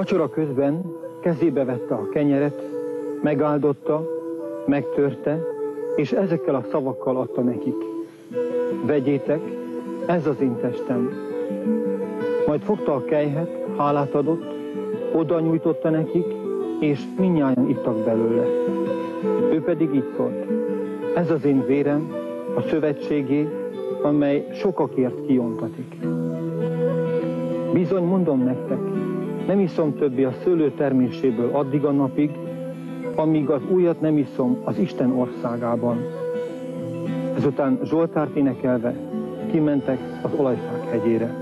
Vacsora közben kezébe vette a kenyeret, megáldotta, megtörte, és ezekkel a szavakkal adta nekik. Vegyétek, ez az én testem. Majd fogta a kelyhet, hálát adott, oda nyújtotta nekik, és mindnyájan ittak belőle. Ő pedig így szólt: ez az én vérem, a szövetségé, amely sokakért kiontatik. Bizony mondom nektek, nem iszom többé a szőlő terméséből addig a napig, amíg az újat nem iszom az Isten országában. Ezután Zsoltárt énekelve kimentek az Olajfák hegyére.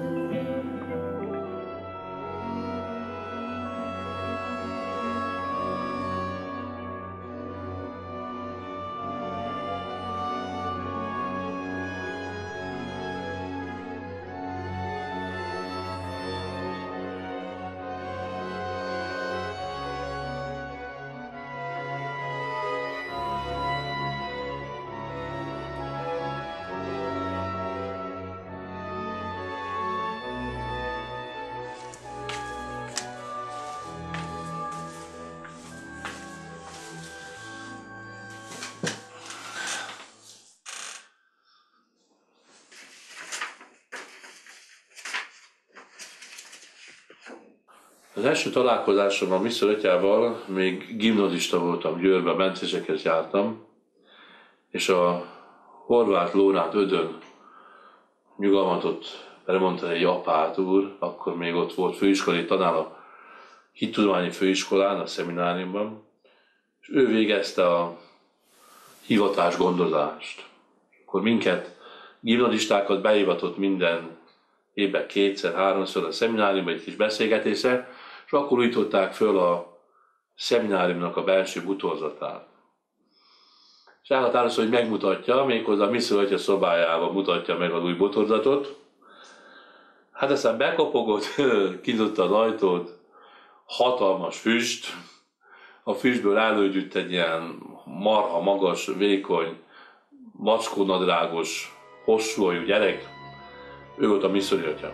Az első találkozásom a Mr. Atyával, még gimnazista voltam Győrben, mencésekhez jártam, és a Horváth Lórát Ödön nyugalmatot bemondta egy apát úr, akkor még ott volt főiskolai tanár a hittudományi főiskolán, a szemináriumban, és ő végezte a hivatás gondozást. Akkor minket, gimnazistákat behivatott minden évben 2-3-szor a szemináriumban egy kis beszélgetésre, és akkor újították föl a szemináriumnak a belső butorzatát. És elhatározta, hogy megmutatja, méghozzá a Mr. Atya szobájában mutatja meg az új butorzatot. Hát aztán bekopogott, kinyitotta az ajtót, hatalmas füst, a füstből előgyűjt egy ilyen marha magas, vékony, macskónadrágos, hosszúajú gyerek. Ő volt a Mr. Atya.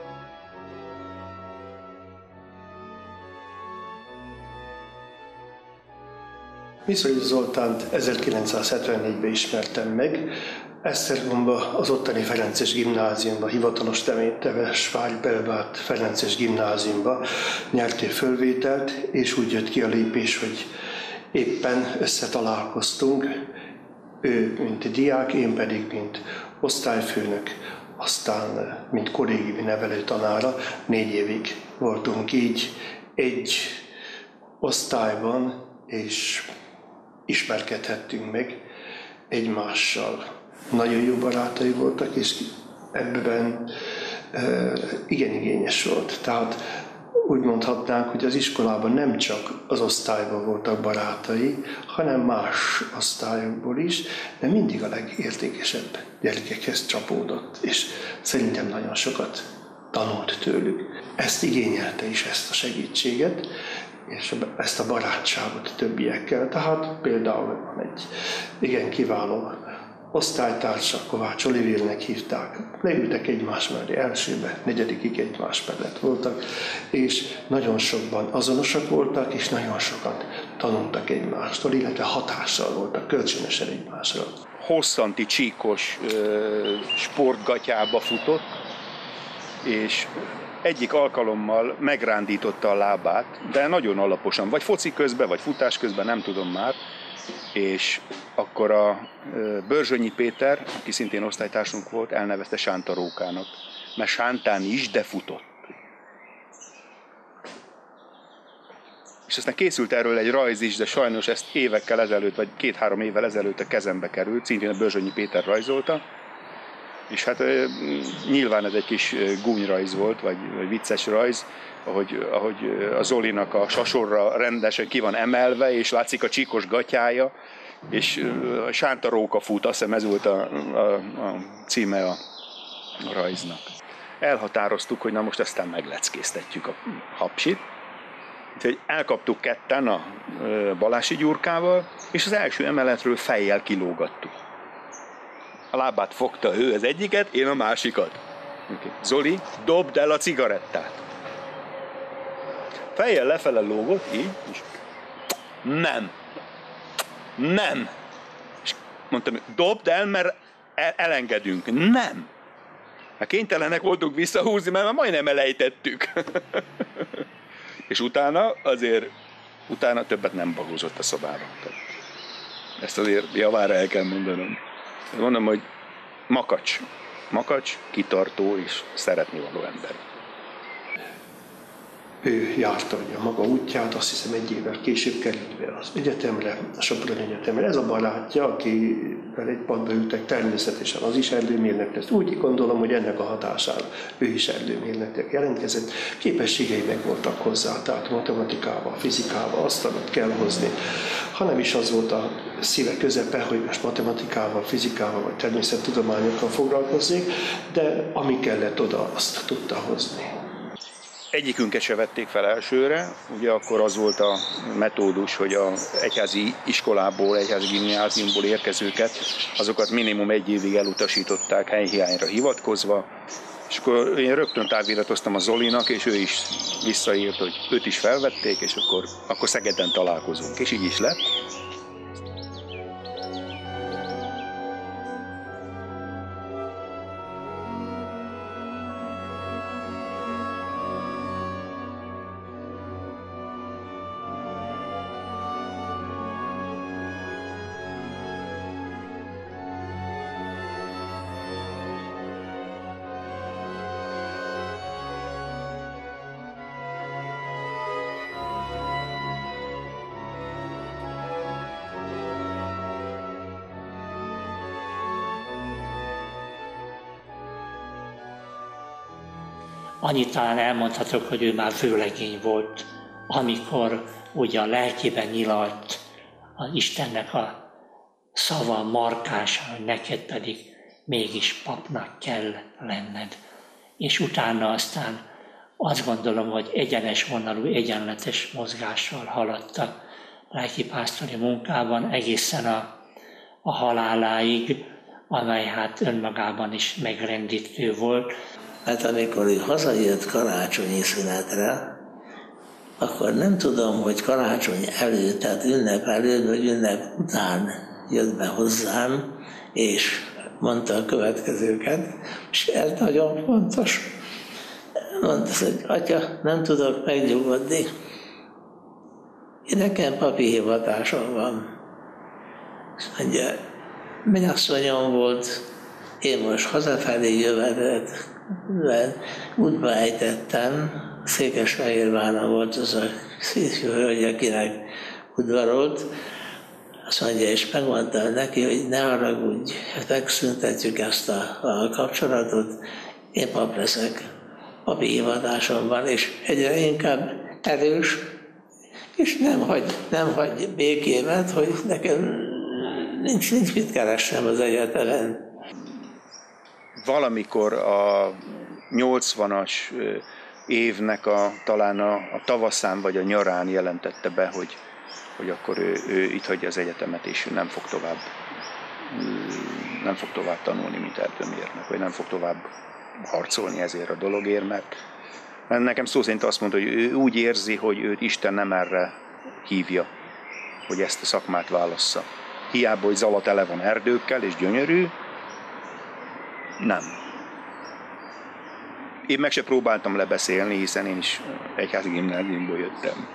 Miszolyi Zoltánt 1974-ben ismertem meg. Esztergomba, az ottani Ferences gimnáziumba, hivatalos Temesvári Belvárt Ferences gimnáziumba nyertél fölvételt, és úgy jött ki a lépés, hogy éppen összetalálkoztunk, ő mint diák, én pedig mint osztályfőnök, aztán mint kollégiumi nevelőtanára 4 évig voltunk így egy osztályban, és ismerkedhettünk meg egymással. Nagyon jó barátai voltak, és ebben igen igényes volt. Tehát úgy mondhatnánk, hogy az iskolában nem csak az osztályban voltak barátai, hanem más osztályokból is, de mindig a legértékesebb gyerekekhez csapódott, és szerintem nagyon sokat tanult tőlük. Ezt igényelte is, ezt a segítséget, és ezt a barátságot többiekkel. Tehát például van egy igen kiváló osztálytársa, Kovács Olivérnek hívták. Leültek egymás mellé, elsőbe, 4. egymás mellett voltak, és nagyon sokban azonosak voltak, és nagyon sokat tanultak egymástól, illetve hatással voltak kölcsönösen egymásra. Hosszanti csíkos sportgatyába futott, és egyik alkalommal megrándította a lábát, de nagyon alaposan, vagy foci közben, vagy futás közben, nem tudom már, és akkor a Börzsönyi Péter, aki szintén osztálytársunk volt, elnevezte Sántarókának, mert sántán is, de futott. És aztán készült erről egy rajz is, de sajnos ezt évekkel ezelőtt, vagy 2-3 évvel ezelőtt a kezembe került, szintén a Börzsönyi Péter rajzolta, és hát nyilván ez egy kis gúnyrajz volt, vagy vicces rajz, ahogy a Zolinak a sasorra rendesen ki van emelve, és látszik a csíkos gatyája, és Sántaróka fut, azt hiszem ez volt a címe a rajznak. Elhatároztuk, hogy na most aztán megleckéztetjük a hapsit. Úgyhogy elkaptuk ketten a Balási Gyurkával, és az első emeletről fejjel kilógattuk. A lábát fogta ő az egyiket, én a másikat. Okay. Zoli, dobd el a cigarettát! fejjel lefele lógott, így, és nem. És mondtam, dobd el, mert elengedünk. Nem. Hát kénytelenek voltunk visszahúzni, mert már majdnem elejtettük. És utána többet nem bagózott a szobában. Ezt azért javára el kell mondanom. Mondom, hogy makacs, kitartó és szeretni való ember. Ő járta a maga útját, azt hiszem 1 évvel később került be az egyetemre, a Soproni Egyetemre. Ez a barátja, akivel egy padba ültek, természetesen az is erdőmérnök lesz. Úgy gondolom, hogy ennek a hatására ő is erdőmérnöknek jelentkezett. Képességei meg voltak hozzá, tehát matematikával, fizikával, azt, amit kell hozni. Hanem is az volt a szíve közepe, hogy most matematikával, fizikával vagy természettudományokkal foglalkozzék, de ami kellett oda, azt tudta hozni. Egyikünket se vették fel elsőre, ugye akkor az volt a metódus, hogy az egyházi iskolából, egyházi gimnáziumból érkezőket, azokat minimum 1 évig elutasították helyhiányra hivatkozva, és akkor én rögtön táviratoztam a Zolinak, és ő is visszaírt, hogy őt is felvették, és akkor Szegeden találkozunk, és így is lett. Annyit talán elmondhatok, hogy ő már vőlegény volt, amikor ugye a lelkében nyilalt az Istennek a szava markánsan, hogy neked pedig mégis papnak kell lenned. És utána aztán azt gondolom, hogy egyenes vonalú, egyenletes mozgással haladt a lelkipásztori munkában egészen a haláláig, amely hát önmagában is megrendítő volt. Hát amikor ő hazajött karácsonyi szünetre, akkor nem tudom, hogy karácsony előtt, tehát ünnep előtt, vagy ünnep után jött be hozzám, és mondta a következőket, és ez nagyon fontos. Mondta, hogy atya, nem tudok megnyugodni. Nekem papi hivatásom van. És mondja, mennyasszonyom volt, én most hazafelé jövetet, mert útba ejtettem, Székesfehérváron volt az a szívű hölgy, akinek udvarolt. Azt mondja, és megmondtam neki, hogy ne haragudj, megszüntetjük ezt a kapcsolatot, én pap leszek, papi hivatásom van, és egyre inkább erős, és nem hagy békémet, hogy nekem nincs mit keresnem az egyetemen. Valamikor a 80-as évnek talán a tavaszán vagy a nyarán jelentette be, hogy akkor ő itt hagyja az egyetemet, és nem fog tovább tanulni, mint erdőmérnök, vagy nem fog tovább harcolni ezért a dologért, mert nekem szó szerint azt mondta, hogy ő úgy érzi, hogy őt Isten nem erre hívja, hogy ezt a szakmát válassza. Hiába, hogy Zala tele van erdőkkel és gyönyörű, nem. Én meg se próbáltam lebeszélni, hiszen én is egyházi gimnáziumból jöttem.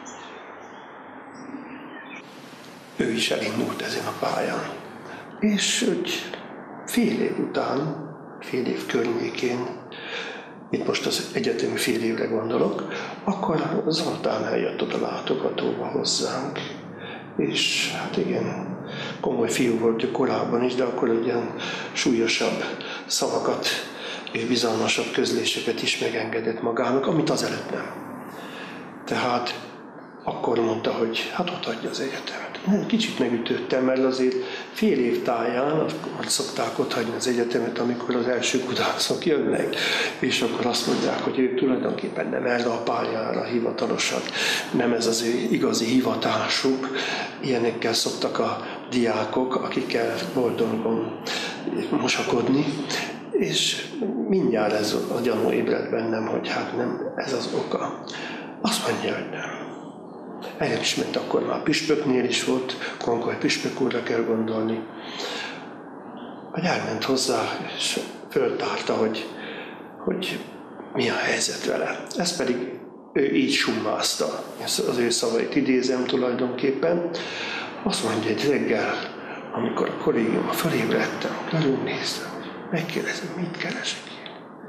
Ő is elindult ezen a pályán. És úgy fél év környékén, itt most az egyetemi fél évre gondolok, akkor Zoltán eljött oda látogatóba hozzánk, és hát igen, komoly fiú volt ő korábban is, de akkor ugyan súlyosabb szavakat és bizalmasabb közléseket is megengedett magának, amit azelőtt nem. Tehát akkor mondta, hogy hát ott hagyja az egyetemet. Én kicsit megütöttem, mert azért fél év táján akkor szokták ott hagyni az egyetemet, amikor az első kudarcok jönnek, és akkor azt mondják, hogy ők tulajdonképpen nem erre a pályára hivatalosak, nem ez az ő igazi hivatásuk. Ilyenekkel szoktak a diákok, akikkel volt dolgom mosakodni, És mindjárt ez a gyanú ébredt bennem, hogy hát nem ez az oka. Azt mondja, hogy nem. Elismert akkor már a püspöknél is volt, Konkoly püspök úrra kell gondolni, hogy elment hozzá, és föltárta, hogy mi a helyzet vele. Ezt pedig ő így summázta, az ő szavait idézem tulajdonképpen. Azt mondja, hogy reggel, amikor a kollégiumban fölébredtem, körülnéztem, hogy megkérdezem, mit keresek én.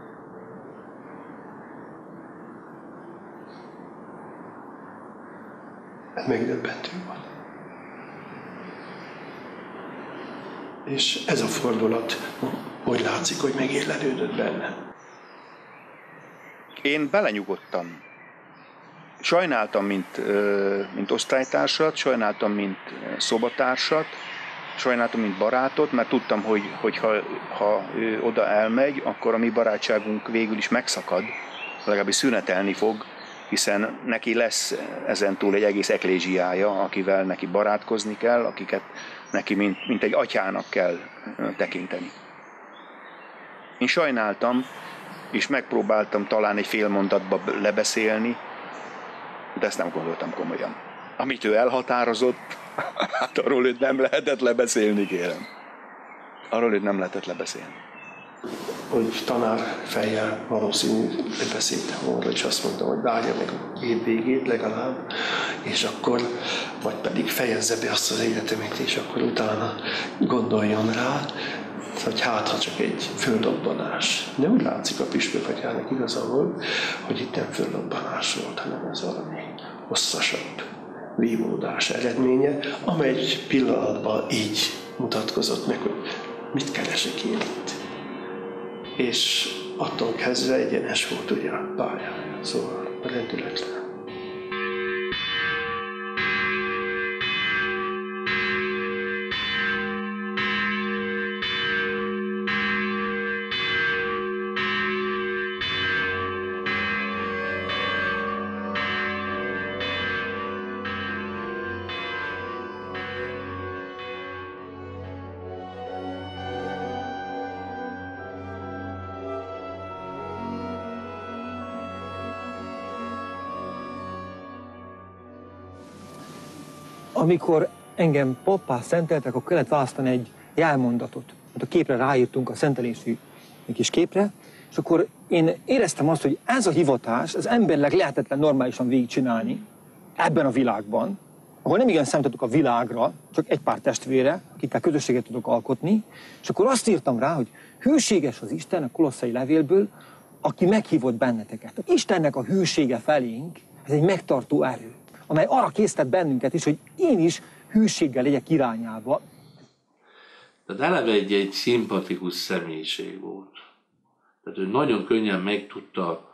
Ez megdöbbentő volt. És ez a fordulat, hogy látszik, hogy megélenődött benne. Én belenyugodtam. Sajnáltam, mint osztálytársat, sajnáltam, mint szobatársat, sajnáltam, mint barátot, mert tudtam, hogy ha ő oda elmegy, akkor a mi barátságunk végül is megszakad, legalábbis szünetelni fog, hiszen neki lesz ezentúl egy egész eklézsiája, akivel neki barátkozni kell, akiket neki mint egy atyának kell tekinteni. Én sajnáltam, és megpróbáltam talán egy fél mondatba lebeszélni, de ezt nem gondoltam komolyan. Amit ő elhatározott, hát arról őt nem lehetett lebeszélni, kérem. Arról őt nem lehetett lebeszélni. Hogy tanár fejjel valószínűleg beszéltem volna, és azt mondtam, hogy várja meg a év végét legalább, és akkor, vagy pedig fejezze be azt az egyetemet, és akkor utána gondoljon rá, hogy hát, ha csak egy földobbanás. De úgy látszik a püspök atyának igaza volt, hogy itt nem földobbanás volt, hanem ez valami hosszasabb vívódás eredménye, amely egy pillanatban így mutatkozott meg, hogy mit keresek én itt. És attól kezdve egyenes volt ugye a pályája, szóval rendületlen. Amikor engem pappá szenteltek, akkor kellett választani egy jelmondatot. A képre ráírtunk a szentelésű kis képre, és akkor én éreztem azt, hogy ez a hivatás, az emberileg lehetetlen normálisan végigcsinálni ebben a világban, ahol nem igen számítottuk a világra, csak egy pár testvére, akikkel közösséget tudok alkotni, és akkor azt írtam rá, hogy hűséges az Isten a Kolosszai levélből, aki meghívott benneteket. Tehát Istennek a hűsége felénk, ez egy megtartó erő, amely arra késztet bennünket is, hogy én is hűséggel legyek irányába. Tehát eleve egy szimpatikus személyiség volt. Tehát ő nagyon könnyen meg tudta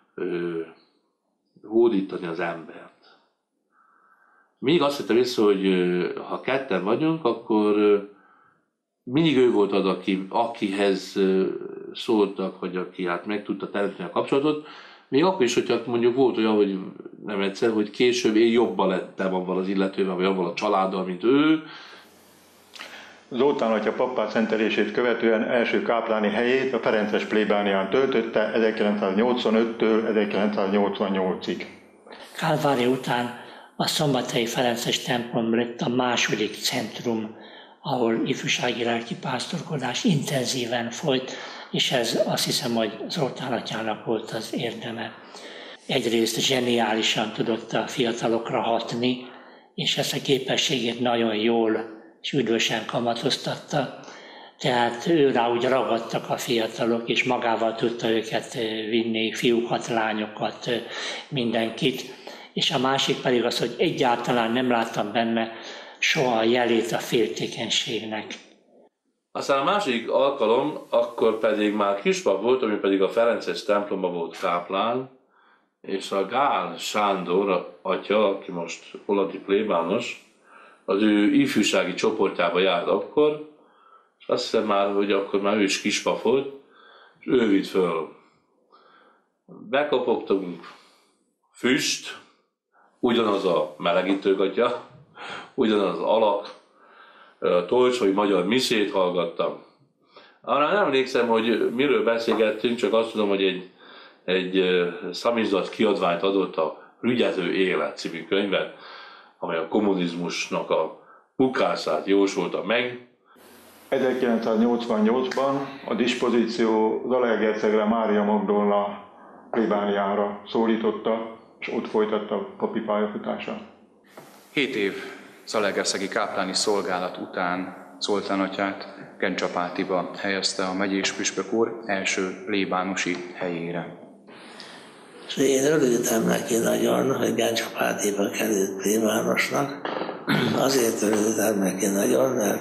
hódítani az embert. Még azt hittem észre, hogy ha ketten vagyunk, akkor mindig ő volt az, akihez szóltak, vagy aki hát meg tudta teremteni a kapcsolatot. Még akkor is, hogyha mondjuk volt olyan, hogy nem egyszer, hogy később én jobban lettem avval az illetővel, vagy avval a családdal, mint ő. Zoltán atya pappá szentelését követően első kápláni helyét a ferences plébánián töltötte 1985-től 1988-ig. Kálvári után a szombathelyi ferences templom lett a második centrum, ahol ifjúsági lelkipásztorkodás intenzíven folyt, és ez azt hiszem, hogy Zoltán atyának volt az érdeme. Egyrészt zseniálisan tudott a fiatalokra hatni, és ezt a képességét nagyon jól és üdvösen kamatoztatta. Tehát őrá úgy ragadtak a fiatalok, és magával tudta őket vinni, fiúkat, lányokat, mindenkit. És a másik pedig az, hogy egyáltalán nem láttam benne soha a jelét a féltékenységnek. Aztán a másik alkalom, akkor pedig már kispap volt, ami pedig a ferences templomban volt káplán, és a Gál Sándor atya, aki most hollandi plébános, az ő ifjúsági csoportjába járt akkor, és azt hiszem már, hogy akkor már ő is kispap volt, és ő vitt föl. Bekopogtunk, füst, ugyanaz a melegítőgatya, ugyanaz az alak, tolcsai magyar misét hallgattam. Arra nem emlékszem, hogy miről beszélgettünk, csak azt tudom, hogy egy szamizdat kiadványt adott a Rügyező élet című könyvet, amely a kommunizmusnak a bukását jósolta meg. 1988-ban a dispozíció Zalaegerszegre Mária Magdolna plébániára szólította, és ott folytatta a papi pályafutása. 7 év zalaegerszegi kápláni szolgálat után Zoltán atyát Gencsapátiba helyezte a megyés püspök úr első plébánosi helyére. És én örültem neki nagyon, hogy Gencsapátiba került plébánosnak. Azért örültem neki nagyon, mert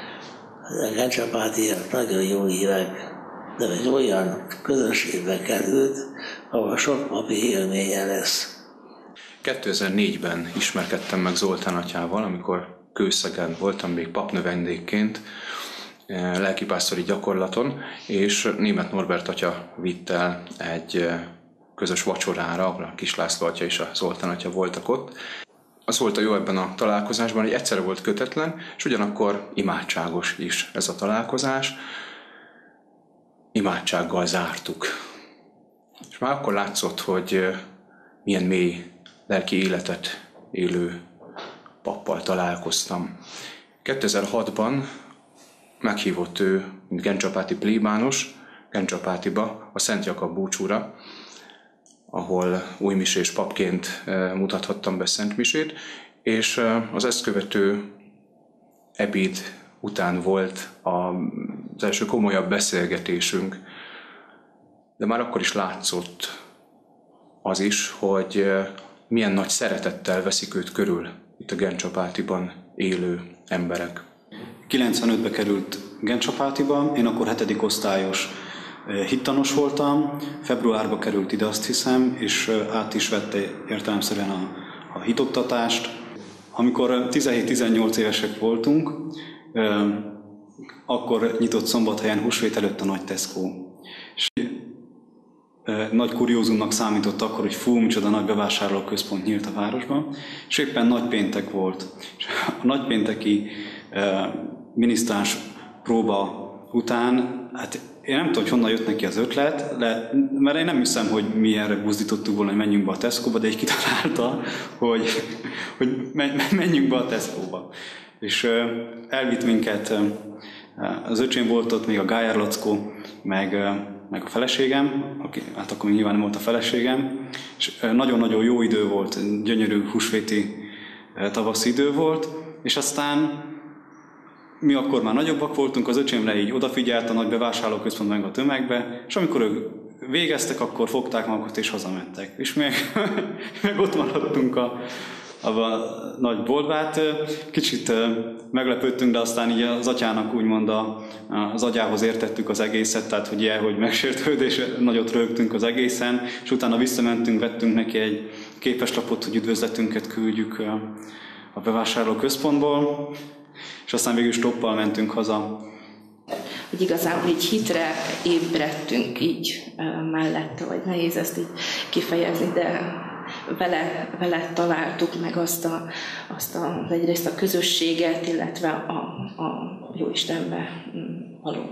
a Gencsapátiak nagyon jó hívek, de egy olyan közösségbe került, ahol sok papi élménye lesz. 2004-ben ismerkedtem meg Zoltán atyával, amikor Kőszegen voltam még papnövendékként lelkipásztori gyakorlaton, és Németh Norbert atya vitt el egy közös vacsorára, ahol a Kis László atya és a Zoltán atya voltak ott. Az volt a jó ebben a találkozásban, hogy egyszerre volt kötetlen, és ugyanakkor imádságos is ez a találkozás. Imádsággal zártuk. És már akkor látszott, hogy milyen mély lelki életet élő pappal találkoztam. 2006-ban meghívott ő, mint gencsapáti plébános, Gencsapátiba, a Szent Jakab búcsúra, ahol újmisés papként mutathattam be szentmisét, és az ezt követő ebéd után volt az első komolyabb beszélgetésünk, de már akkor is látszott az is, hogy milyen nagy szeretettel veszik őt körül itt a Gencsapátiban élő emberek. 95-be került Gencsapátiba, én akkor 7. osztályos hittanos voltam, februárba került ide, azt hiszem, és át is vette értelemszerűen a hitoktatást. Amikor 17-18 évesek voltunk, akkor nyitott Szombathelyen húsvét előtt a nagy Tesco. És nagy kuriózumnak számított akkor, hogy fú, micsoda nagy bevásárlóközpont nyílt a városban, és éppen nagypéntek volt. És a nagypénteki minisztráns próba után, hát én nem tudom, hogy honnan jött neki az ötlet, mert én nem hiszem, hogy mi erre buzdítottuk volna, hogy menjünk be a Tesco-ba, de így kitalálta, hogy menjünk be a Tesco-ba. És elvitt minket, az öcsém volt ott, még a Gájár Lackó, meg a feleségem, hát akkor még nyilván nem volt a feleségem, és nagyon-nagyon jó idő volt, gyönyörű húsvéti tavaszi idő volt, és aztán mi akkor már nagyobbak voltunk, az öcsémre így odafigyelt a nagy bevásárlóközpont meg a tömegbe, és amikor ők végeztek, akkor fogták magukat és hazamentek. És meg ott maradtunk a nagy boltbát. Kicsit meglepődtünk, de aztán így az atyának úgymond az agyához értettük az egészet, tehát hogy megsértődés, nagyot rögtünk az egészen, és utána visszamentünk, vettünk neki egy képeslapot, hogy üdvözletünket küldjük a bevásárlóközpontból, és aztán végül stoppal mentünk haza. Hogy igazából így hitre ébredtünk így mellette, vagy nehéz ezt így kifejezni, de vele találtuk meg egyrészt a közösséget, illetve a Jóistenbe való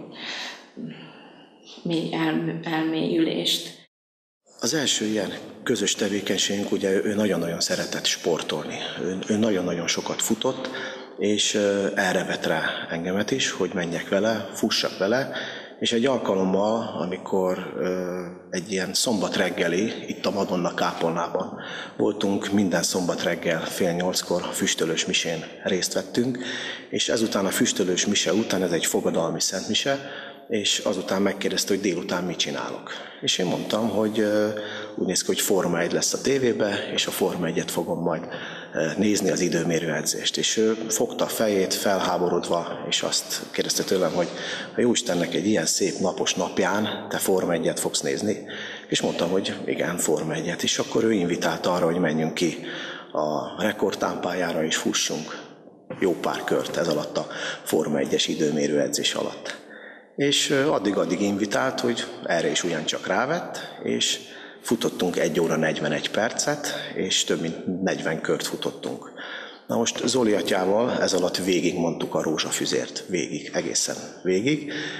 mély elmélyülést. Az első ilyen közös tevékenységünk, ugye ő nagyon-nagyon szeretett sportolni. Ő nagyon-nagyon sokat futott, és erre vett rá engemet is, hogy menjek vele, fussak vele, és egy alkalommal, amikor egy ilyen szombat reggeli, itt a Madonna kápolnában voltunk, minden szombat reggel 7:30-kor a füstölős misén részt vettünk, és ezután a füstölős mise után, ez egy fogadalmi szentmise, és azután megkérdezte, hogy délután mit csinálok. És én mondtam, hogy úgy néz ki, hogy Forma 1 lesz a tévébe, és a Forma 1-et fogom majd nézni, az időmérő edzést. És ő fogta a fejét, felháborodva, és azt kérdezte tőlem, hogy a Jóistennek egy ilyen szép napos napján te Forma 1-et fogsz nézni? És mondtam, hogy igen, Forma 1-et. És akkor ő invitálta arra, hogy menjünk ki a rekordtámpályára, és fussunk jó pár kört ez alatt a Forma 1-es időmérő edzés alatt. És addig invitált, hogy erre is ugyancsak rávett, és futottunk 1 óra 41 percet, és több mint 40 kört futottunk. Na most Zoli atyával ez alatt végig mondtuk a rózsafüzért, végig, egészen végig.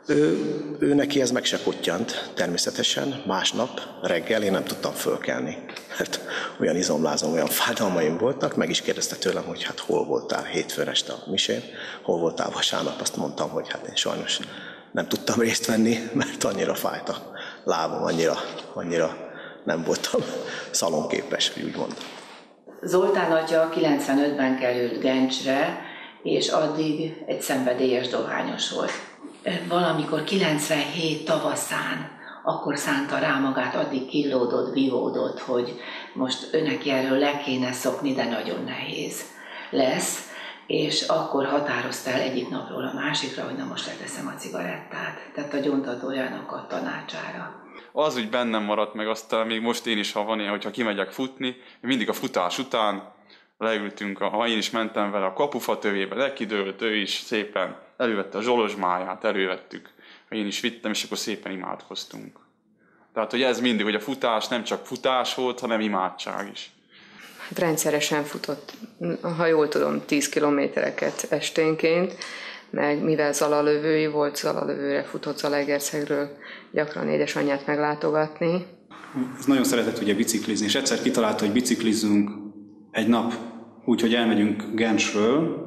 Ő neki ez meg se pottyant természetesen. Másnap reggel én nem tudtam fölkelni. Hát olyan izomlázom, olyan fájdalmaim voltak, meg is kérdezte tőlem, hogy hát hol voltál hétfőn este a misén, hol voltál vasárnap, azt mondtam, hogy hát én sajnos nem tudtam részt venni, mert annyira fájt a lábam, annyira nem voltam szalonképes, hogy úgy mondom. Zoltán atya 95-ben került Gencsre, és addig egy szenvedélyes dohányos volt. Valamikor 97 tavaszán, akkor szánta rá magát, addig killódott, vívódott, hogy most neki erről le kéne szokni, de nagyon nehéz lesz. És akkor határozta el egyik napról a másikra, hogy na most leteszem a cigarettát. Tehát a gyóntatójának a tanácsára. Az úgy bennem maradt meg, aztán még most én is, ha van ilyen, hogyha kimegyek futni, mindig a futás után leültünk, ha én is mentem vele a kapufa tövébe, lekidőlt, ő is szépen elővette a zsolozsmáját, elővettük, én is vittem, és akkor szépen imádkoztunk. Tehát, hogy ez mindig, hogy a futás nem csak futás volt, hanem imádság is. Hát rendszeresen futott, ha jól tudom, 10 kilométereket esténként, meg mivel zalalövői volt, zalalövőre futott Zalaegerszegről gyakran édesanyját meglátogatni. Ez nagyon szeretett ugye biciklizni, és egyszer kitalálta, hogy biciklizünk egy nap úgy, hogy elmegyünk Gencsről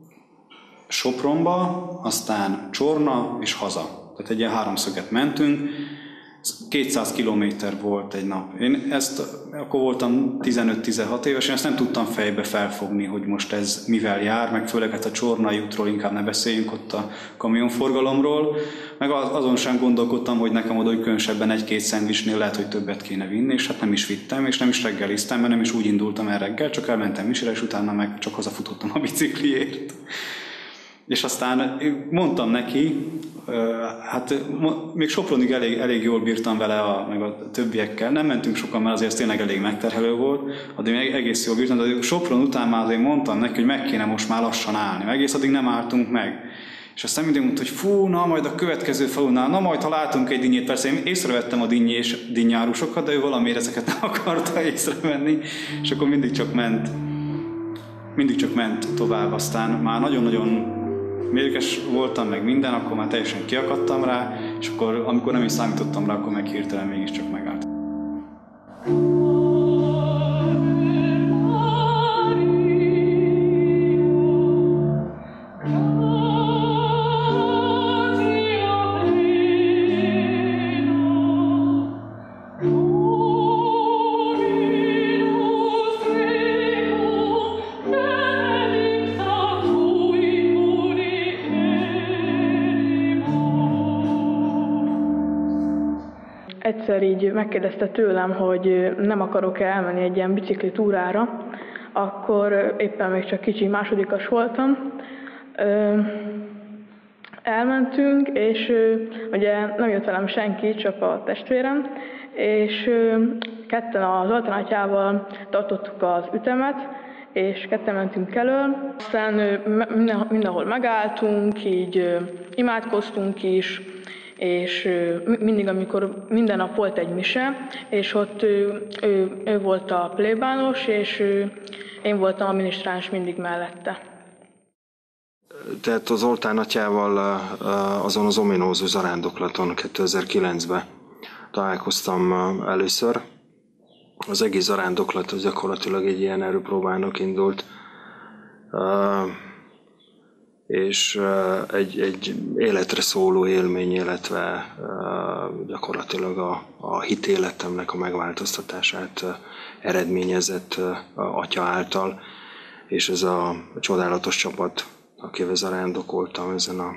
Sopronba, aztán Csorna és haza. Tehát egy ilyen háromszöget mentünk, 200 kilométer volt egy nap. Én ezt, akkor voltam 15-16 éves, én ezt nem tudtam fejbe felfogni, hogy most ez mivel jár, meg főleg hát a Csornai útról inkább ne beszéljünk, ott a kamionforgalomról, meg azon sem gondolkodtam, hogy nekem oda, hogy különösebben egy-két szendvicsnél lehet, hogy többet kéne vinni, és hát nem is vittem, és nem is reggeliztem, mert nem is úgy indultam el reggel, csak elmentem misére, és utána meg csak hazafutottam a bicikliért. És aztán mondtam neki, hát még Sopronig elég jól bírtam vele, meg a többiekkel. Nem mentünk sokan, mert azért tényleg elég megterhelő volt, addig még egész jól bírtam, de Sopron után már azért mondtam neki, hogy meg kéne most már lassan állni. Meg egész addig nem álltunk meg. És aztán mindig mondta, hogy fú, na majd a következő falunál, na majd ha látunk egy dinnyét, persze én észrevettem a dinnyárusokat, de ő valamiért ezeket nem akarta észrevenni, és akkor mindig csak ment tovább, aztán már nagyon-nagyon mérges voltam, meg minden, akkor már teljesen kiakadtam rá, és akkor, amikor nem is számítottam rá, akkor meg hirtelen mégiscsak megállt. Egyszer így megkérdezte tőlem, hogy nem akarok elmenni egy ilyen bicikli túrára, akkor éppen még csak kicsi másodikas voltam. Elmentünk, és ugye nem jött velem senki, csak a testvérem, és ketten az Zoltán atyával tartottuk az ütemet, és ketten mentünk elől. Aztán mindenhol megálltunk, így imádkoztunk is, és mindig, amikor minden nap volt egy mise, és ott ő volt a plébános, és én voltam a minisztráns mindig mellette. Tehát az Zoltán atyával azon az ominózus zarándoklaton 2009-ben találkoztam először. Az egész zarándoklat az gyakorlatilag egy ilyen erőpróbának indult, és egy életre szóló élmény, illetve gyakorlatilag a hitéletemnek a megváltoztatását eredményezett atya által, és ez a csodálatos csapat, akivel zarándokoltam ezen a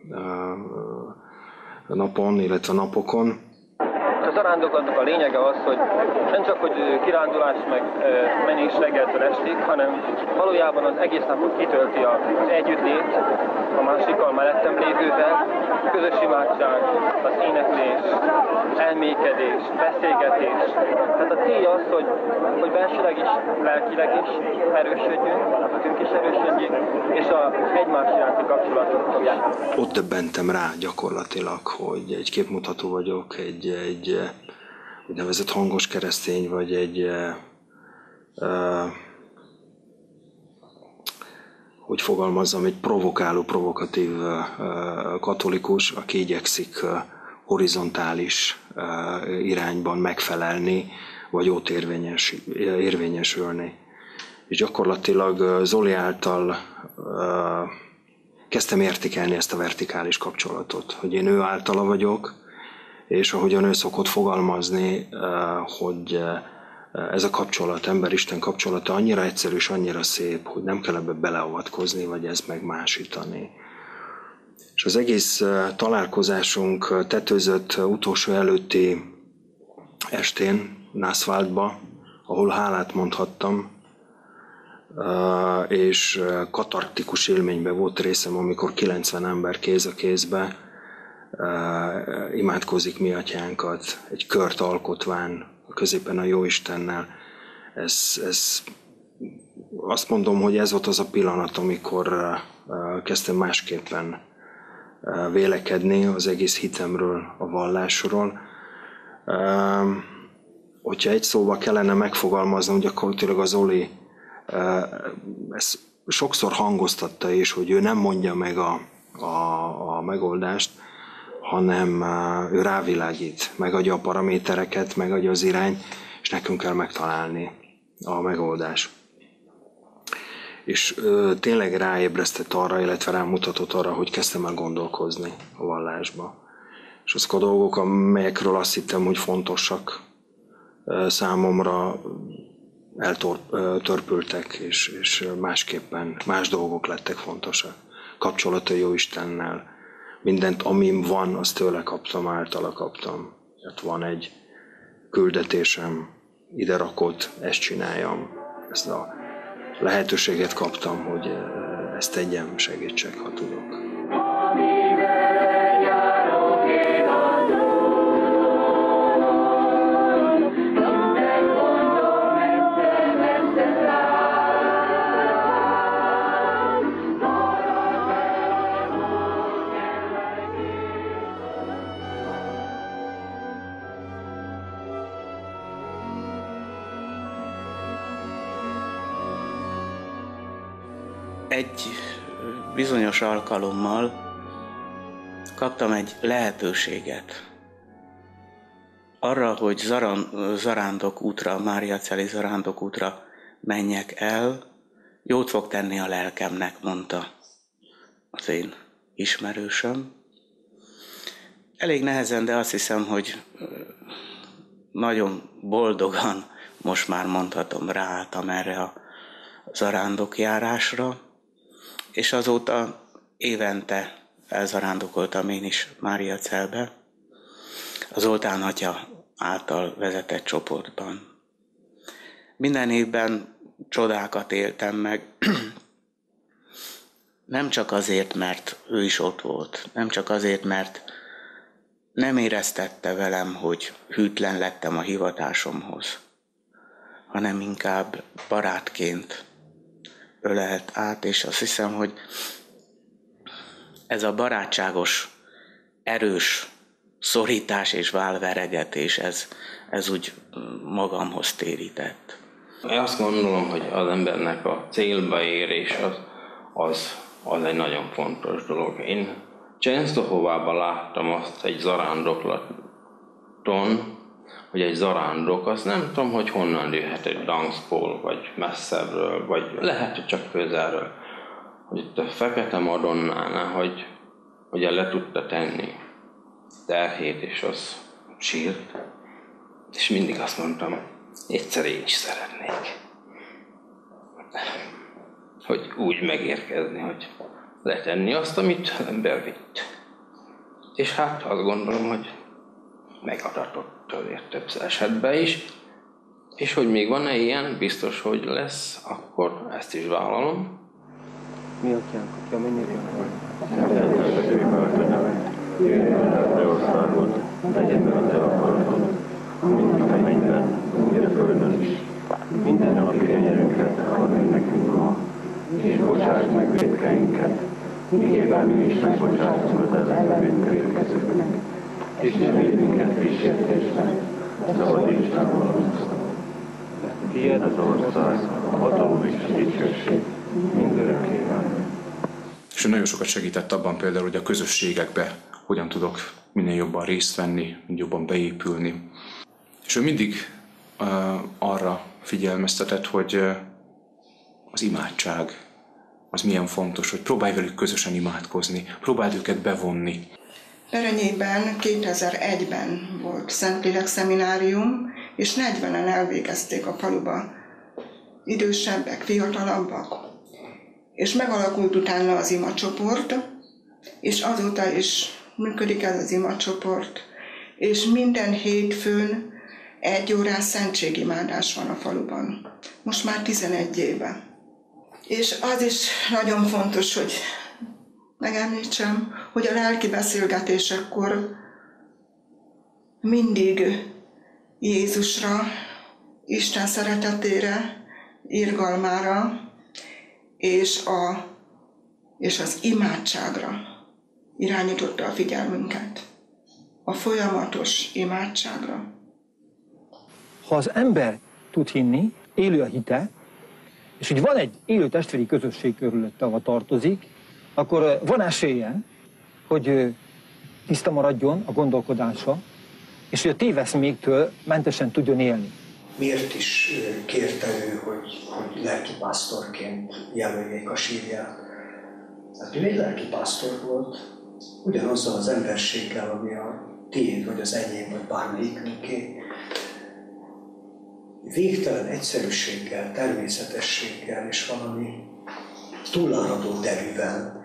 napon, illetve napokon. A zarándoklatnak a lényege az, hogy nem csak hogy kirándulás meg menés reggeltől estig, hanem valójában az egész napot kitölti az együttlét a másikkal mellettem lévővel, a közös imádság, az éneklés, elmékedés, beszélgetés. Tehát a célja az, hogy belsőleg is, lelkileg is erősödjünk, lelkünk is erősödjünk, és az egymás iránti kapcsolatot fogják. Ott döbbentem rá gyakorlatilag, hogy egy képmutató vagyok, egy úgynevezett hangos keresztény, vagy hogy fogalmazzam, egy provokáló, provokatív katolikus, aki igyekszik horizontális irányban megfelelni, vagy ott érvényesülni. És gyakorlatilag Zoli által kezdtem értékelni ezt a vertikális kapcsolatot, hogy én ő általa vagyok, és ahogyan ő szokott fogalmazni, hogy ez a kapcsolat, ember-isten kapcsolata annyira egyszerű és annyira szép, hogy nem kell ebbe beleavatkozni, vagy ezt megmásítani. És az egész találkozásunk tetőzött utolsó előtti estén, Nászváltba, ahol hálát mondhattam, és katartikus élményben volt részem, amikor 90 ember kéz a kézbe imádkozik mi atyánkat, egy kört alkotván, középen a Jóistennel. Azt mondom, hogy ez volt az a pillanat, amikor kezdtem másképpen vélekedni az egész hitemről, a vallásról. Hogyha egy szóba kellene megfogalmaznom, gyakorlatilag az Oli ezt sokszor hangoztatta is, hogy ő nem mondja meg a megoldást, hanem ő rávilágít, megadja a paramétereket, megadja az irány, és nekünk kell megtalálni a megoldást. És tényleg ráébresztett arra, illetve rámutatott arra, hogy kezdtem el gondolkozni a vallásba. És azok a dolgok, amelyekről azt hittem, hogy fontosak számomra, eltörpültek, és másképpen más dolgok lettek fontosak. Kapcsolat a Jóistennel. Mindent, amim van, azt tőle kaptam, általa kaptam. Tehát van egy küldetésem, ide rakott, ezt csináljam. Ezt a lehetőséget kaptam, hogy ezt tegyem, segítsek, ha tudok. Egy bizonyos alkalommal kaptam egy lehetőséget arra, hogy Zarándok útra, Máriaceli Zarándok útra menjek el. Jót fog tenni a lelkemnek, mondta az én ismerősöm. Elég nehezen, de azt hiszem, hogy nagyon boldogan most már mondhatom, ráálltam erre a zarándokjárásra, és azóta évente elzarándokoltam én is Máriacelbe, az Zoltán atya által vezetett csoportban. Minden évben csodákat éltem meg, nem csak azért, mert ő is ott volt, nem csak azért, mert nem éreztette velem, hogy hűtlen lettem a hivatásomhoz, hanem inkább barátként ölelt át, és azt hiszem, hogy ez a barátságos, erős szorítás és válveregetés, ez úgy magamhoz térített. Én azt gondolom, hogy az embernek a célba érés az egy nagyon fontos dolog. Én Częstochowában láttam azt egy zarándoklaton, hogy egy zarándok, azt nem tudom, hogy honnan jöhet, egy Gdanskból, vagy messzebbről, vagy lehet, hogy csak közelről, hogy itt a Fekete Madonnánál, hogy el le tudta tenni terhét, és az sírt, és mindig azt mondtam, egyszer én is szeretnék, hogy úgy megérkezni, hogy letenni azt, amit az ember vitt. És hát azt gondolom, hogy megadatott azért több esetben is, és hogy még van-e ilyen, biztos, hogy lesz, akkor ezt is vállalom. Mi atyánk, atya, mennyire van? Te országod, legyen meg a te akaratod, mint a mennyben, úgy a földön is. Minden napi kenyerünket add meg nekünk ma, és bocsáss meg vétkeinket, miképpen mi is megbocsátunk az ellenbűnködőkezőknek. És ne védj minket kísértésben, szabadíts meg a gonosztól. Tiéd az ország, a hatalom és a dicsőség, mindörökké van. És ő nagyon sokat segített abban például, hogy a közösségekbe hogyan tudok minél jobban részt venni, minél jobban beépülni. És ő mindig arra figyelmeztetett, hogy az imádság az milyen fontos, hogy próbálj velük közösen imádkozni, próbáld őket bevonni. Erenyében 2001-ben volt Szentlélek szeminárium, és 40-en elvégezték a faluba. Idősebbek, fiatalabbak. És megalakult utána az imacsoport, és azóta is működik ez az imacsoport, és minden hétfőn 1 órás szentségimádás van a faluban. Most már 11 éve. És az is nagyon fontos, hogy megemlítsem, hogy a lelki beszélgetésekkor mindig Jézusra, Isten szeretetére, irgalmára és az imádságra irányította a figyelmünket. A folyamatos imádságra. Ha az ember tud hinni, élő a hite, és hogy van egy élő testvéri közösség körülötte, ahol tartozik, akkor van esélye, hogy tiszta maradjon a gondolkodása, és hogy a téveszméktől mentesen tudjon élni. Miért is kérte ő, hogy lelkipásztorként jelöljék a sírját? Hát ő egy lelkipásztor volt, ugyanazzal az emberséggel, ami a tiéd, vagy az enyém, vagy bármelyikünké. Végtelen egyszerűséggel, természetességgel és valami túláradó derűvel.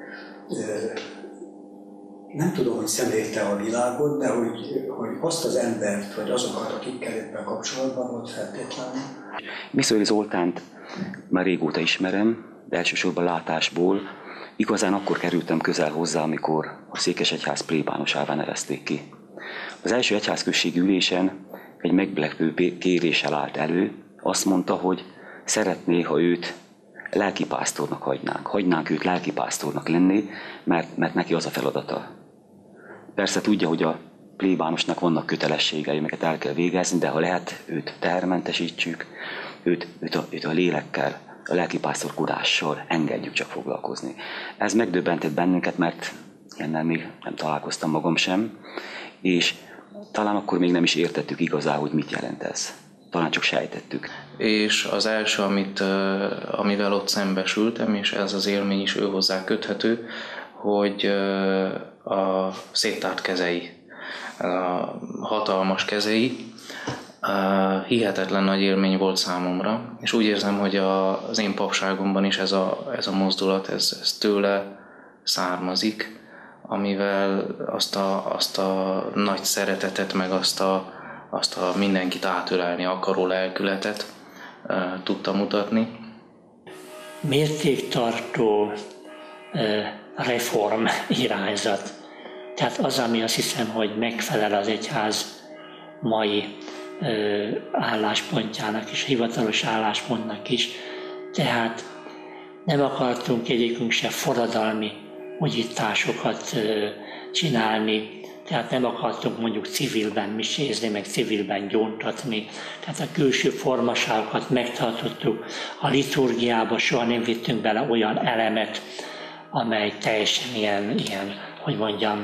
Nem tudom, hogy szemlélte a világot, de hogy azt az embert, vagy azokat, akikkel éppen kapcsolatban volt feltétlenül. Miszöly Zoltánt már régóta ismerem, de elsősorban látásból. Igazán akkor kerültem közel hozzá, amikor a Székesegyház plébánosává nevezték ki. Az első egyházközségi ülésen egy meglepő kéréssel állt elő, azt mondta, hogy szeretné, ha őt lelkipásztornak hagynánk őt lelkipásztornak lenni, mert neki az a feladata. Persze tudja, hogy a plébánosnak vannak kötelességei, amelyeket el kell végezni, de ha lehet, őt tehermentesítsük, őt a lélekkel, a lelkipásztorkodással engedjük csak foglalkozni. Ez megdöbbentett bennünket, mert ilyennel még nem találkoztam magam sem, és talán akkor még nem is értettük igazán, hogy mit jelent ez. Talán csak sejtettük. És az első, amivel ott szembesültem, és ez az élmény is ő hozzá köthető, hogy a széttárt kezei, a hatalmas kezei, hihetetlen nagy élmény volt számomra, és úgy érzem, hogy az én papságomban is ez a mozdulat, ez tőle származik, amivel azt a nagy szeretetet, meg azt a mindenkit átölelni akaró lelkületet tudta mutatni. Mértéktartó reform irányzat. Tehát az, ami azt hiszem, hogy megfelel az egyház mai álláspontjának és hivatalos álláspontnak is. Tehát nem akartunk egyikünk se forradalmi újításokat csinálni, tehát nem akartunk mondjuk civilben misézni, meg civilben gyóntatni. Tehát a külső formaságokat megtartottuk. A liturgiába soha nem vittünk bele olyan elemet, amely teljesen ilyen hogy mondjam,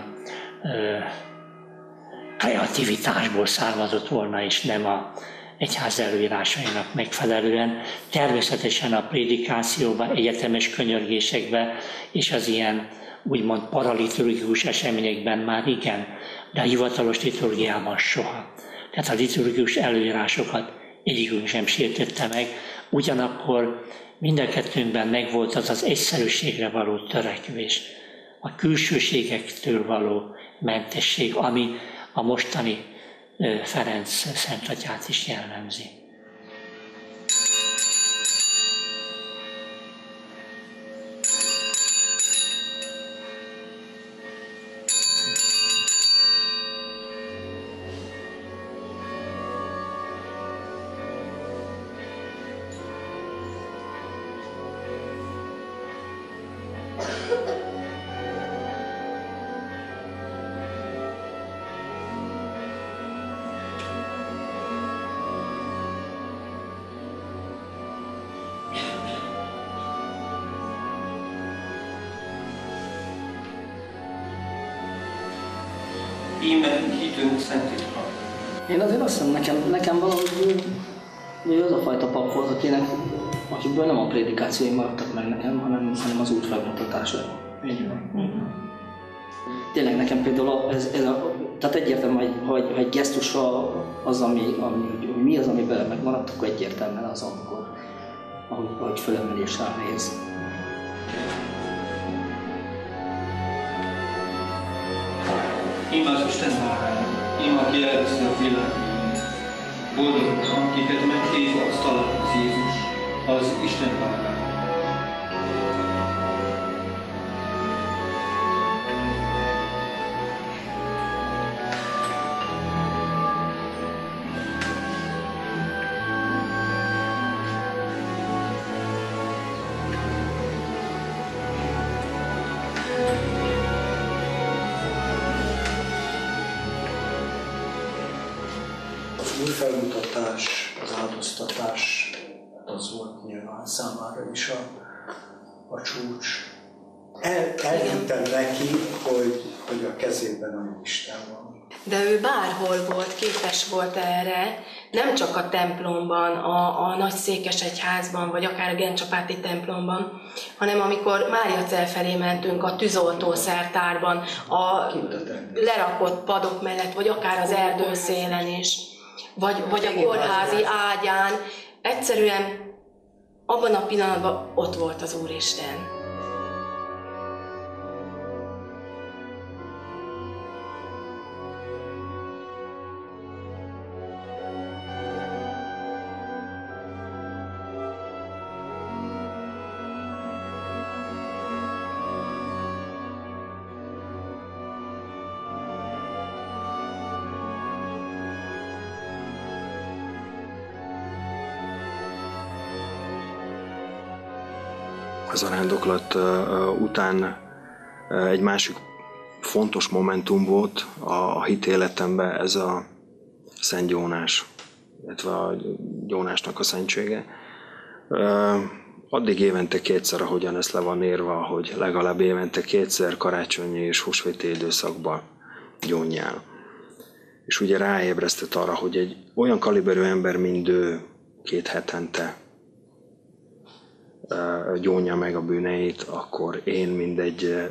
kreativitásból származott volna, és nem a egyház előírásainak megfelelően. Természetesen a prédikációban, egyetemes könyörgésekben és az ilyen úgymond paraliturgikus eseményekben már igen, de a hivatalos liturgiában soha. Tehát a liturgikus előírásokat egyikünk sem sértette meg, ugyanakkor mind a kettőnkben megvolt az egyszerűségre való törekvés, a külsőségektől való mentesség, ami a mostani Ferenc Szentatyát is jellemzi. íme hitünk szentítva. Én azért azt hiszem, nekem valahogy ő az a fajta pap volt, akiből nem a prédikációi maradtak meg nekem, hanem az út megmutatása. Tényleg nekem például tehát egyértelmű, hogy egy gesztusa az, hogy mi az, amiben megmaradt, akkor egyértelműen az, ahogy fölemelésre néz. Íme az Isten báránya, íme aki elviszi a világ bűnét. Boldogok, akiket meghív asztalához Jézus, az Isten báránya. Újfelmutatás, az áldoztatás, az volt nyilván számára is a csúcs. Elhittem neki, hogy a kezében a Isten van. De ő bárhol volt, képes volt erre, nem csak a templomban, a nagy székesegyházban, vagy akár a Gencsapáti templomban, hanem amikor Máriacell felé mentünk a tűzoltó szertárban, a lerakott padok mellett, vagy akár az erdőszélen is, vagy a kórházi ágyán, egyszerűen abban a pillanatban ott volt az Úristen. A zarándoklat után egy másik fontos momentum volt a hit életemben, ez a Szent Gyónás, illetve a Gyónásnak a szentsége. Addig évente kétszer, ahogyan ez le van írva, hogy legalább évente kétszer karácsonyi és húsvéti időszakban gyónjál. És ugye ráébresztett arra, hogy egy olyan kaliberű ember, mint ő 2 hetente gyónja meg a bűneit, akkor én, mint egy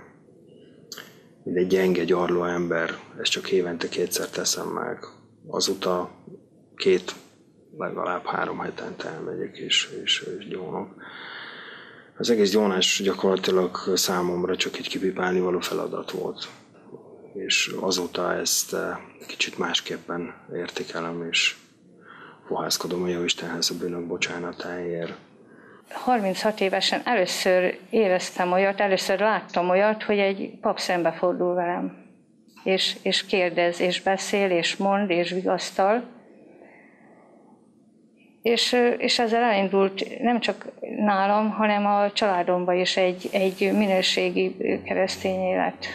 gyenge, gyarló ember, ezt csak évente kétszer teszem meg. Azóta legalább 3 hetente elmegyek és gyónok. Az egész gyónás gyakorlatilag számomra csak egy kipipálni való feladat volt. És azóta ezt kicsit másképpen értékelem, és fohászkodom a Jóistenhez a bűnök bocsánatáért. 36 évesen először éreztem olyat, először láttam olyat, hogy egy pap szembefordul velem. És kérdez, és beszél, és mond, és vigasztal. És ezzel elindult nem csak nálam, hanem a családomban is egy minőségi keresztény élet.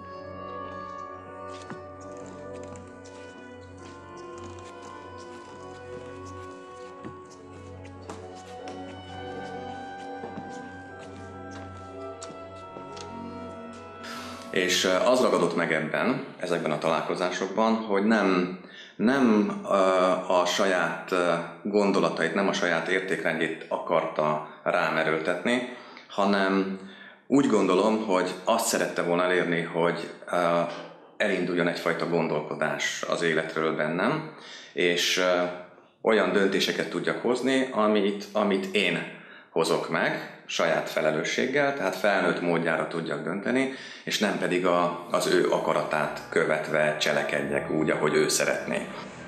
És az ragadott meg ezekben a találkozásokban, hogy nem a saját gondolatait, nem a saját értékrendjét akarta rám erőltetni, hanem úgy gondolom, hogy azt szerette volna elérni, hogy elinduljon egyfajta gondolkodás az életről bennem, és olyan döntéseket tudjak hozni, amit én hozok meg, saját felelősséggel, tehát felnőtt módjára tudjak dönteni, és nem pedig az ő akaratát követve cselekedjek úgy, ahogy ő szeretné.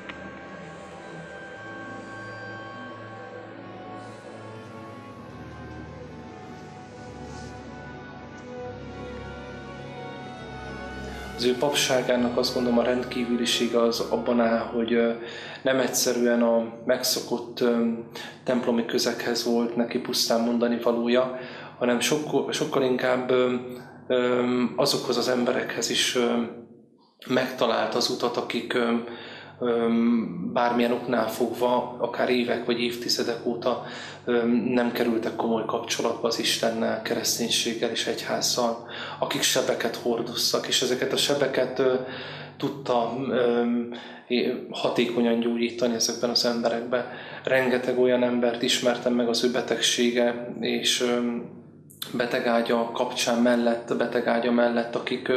Az ő papságának azt gondolom a rendkívülisége az abban áll, hogy nem egyszerűen a megszokott templomi közeghez volt neki pusztán mondani valója, hanem sokkal inkább azokhoz az emberekhez is megtalált az utat, akik bármilyen oknál fogva, akár évek vagy évtizedek óta nem kerültek komoly kapcsolatba az Istennel, kereszténységgel és egyházzal, akik sebeket hordoztak, és ezeket a sebeket tudta hatékonyan gyógyítani ezekben az emberekben. Rengeteg olyan embert ismertem meg az ő betegsége és betegágya kapcsán mellett, betegágya mellett, akik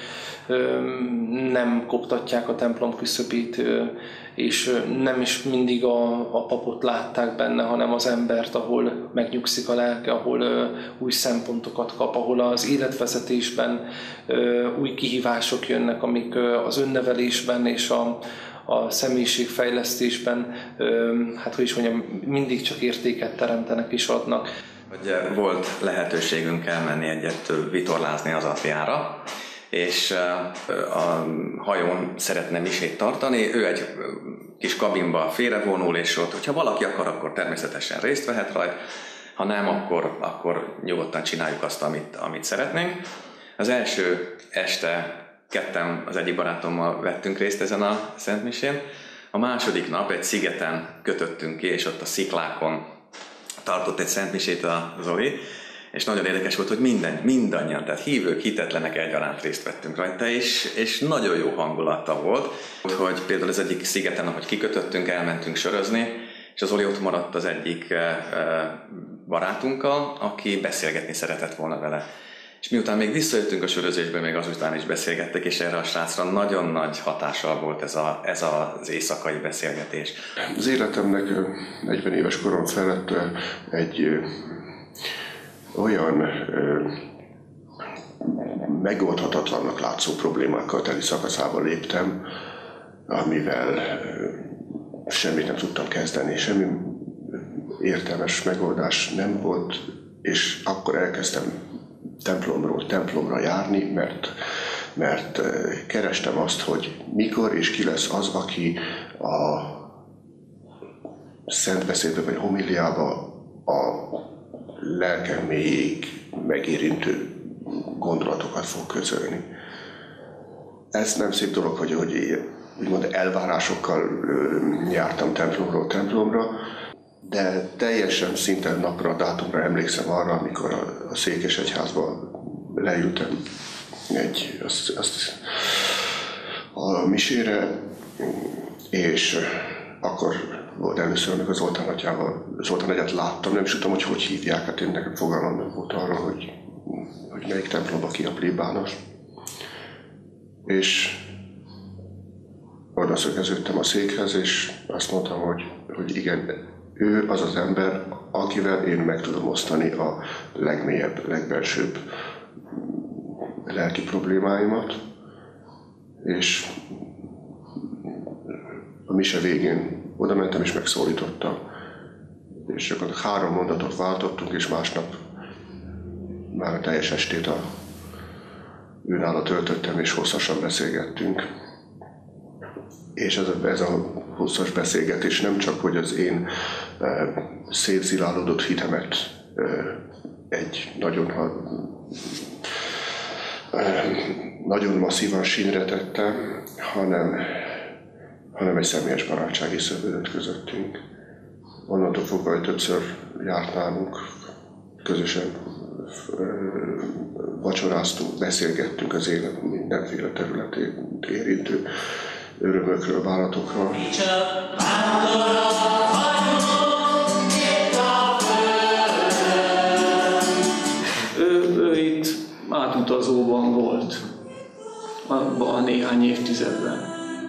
nem koptatják a templom küszöbét, és nem is mindig a papot látták benne, hanem az embert, ahol megnyugszik a lelke, ahol új szempontokat kap, ahol az életvezetésben új kihívások jönnek, amik az önnevelésben és a személyiségfejlesztésben, hát hogy is mondjam, mindig csak értéket teremtenek és adnak. Volt lehetőségünk elmenni egyet vitorlázni az Adriára, és a hajón szeretne misét tartani, ő egy kis kabinba félrevonul, és ott, hogyha valaki akar, akkor természetesen részt vehet rajta, ha nem, akkor nyugodtan csináljuk azt, amit szeretnénk. Az első este ketten az egyik barátommal vettünk részt ezen a szentmisén, a második nap egy szigeten kötöttünk ki, és ott a sziklákon tartott egy szentmisét a Zoli, és nagyon érdekes volt, hogy mindannyian, tehát hívők, hitetlenek egyaránt részt vettünk rajta, és nagyon jó hangulata volt, hogy például az egyik szigeten, ahogy kikötöttünk, elmentünk sörözni, és az Zoli ott maradt az egyik barátunkkal, aki beszélgetni szeretett volna vele. És miután még visszajöttünk a sörözésből, még azután is beszélgettek, és erre a srácra nagyon nagy hatással volt ez az éjszakai beszélgetés. Az életemnek 40 éves korom felett egy olyan megoldhatatlannak látszó problémákkal teli szakaszába léptem, amivel semmit nem tudtam kezdeni, semmi értelmes megoldás nem volt, és akkor elkezdtem templomról templomra járni, mert kerestem azt, hogy mikor és ki lesz az, aki a szentbeszédbe vagy homiliába a lelkem mélyéig megérintő gondolatokat fog közölni. Ez nem szép dolog, hogy úgymond elvárásokkal jártam templomról templomra, de teljesen szinten napra, dátumra emlékszem arra, amikor a Székesegyházba leültem a misére, és akkor volt először, amikor Zoltán atyával, Zoltán atyát láttam, nem is tudtam, hogy hívják, hát én nekem fogalmam nem volt arra, hogy melyik templomba ki a plébános. És oda szögeződtem a székhez, és azt mondtam, hogy igen, ő az az ember, akivel én meg tudom osztani a legmélyebb, legbelsőbb lelki problémáimat, és a mise végén oda mentem és megszólítottam, és csak 3 mondatot váltottunk, és másnap már a teljes estét őnála töltöttem, és hosszasan beszélgettünk. És ez a hosszas beszélgetés nem csak, hogy az én szétszilálódott hitemet egy nagyon masszívan sínre tette, hanem egy személyes barátság is szövődött közöttünk. Onnantól fogva, hogy többször járt nálunk, közösen vacsoráztunk, beszélgettünk az élet mindenféle területét érintő örömökről, bánatokról. Ő itt átutazóban volt abban a néhány évtizedben.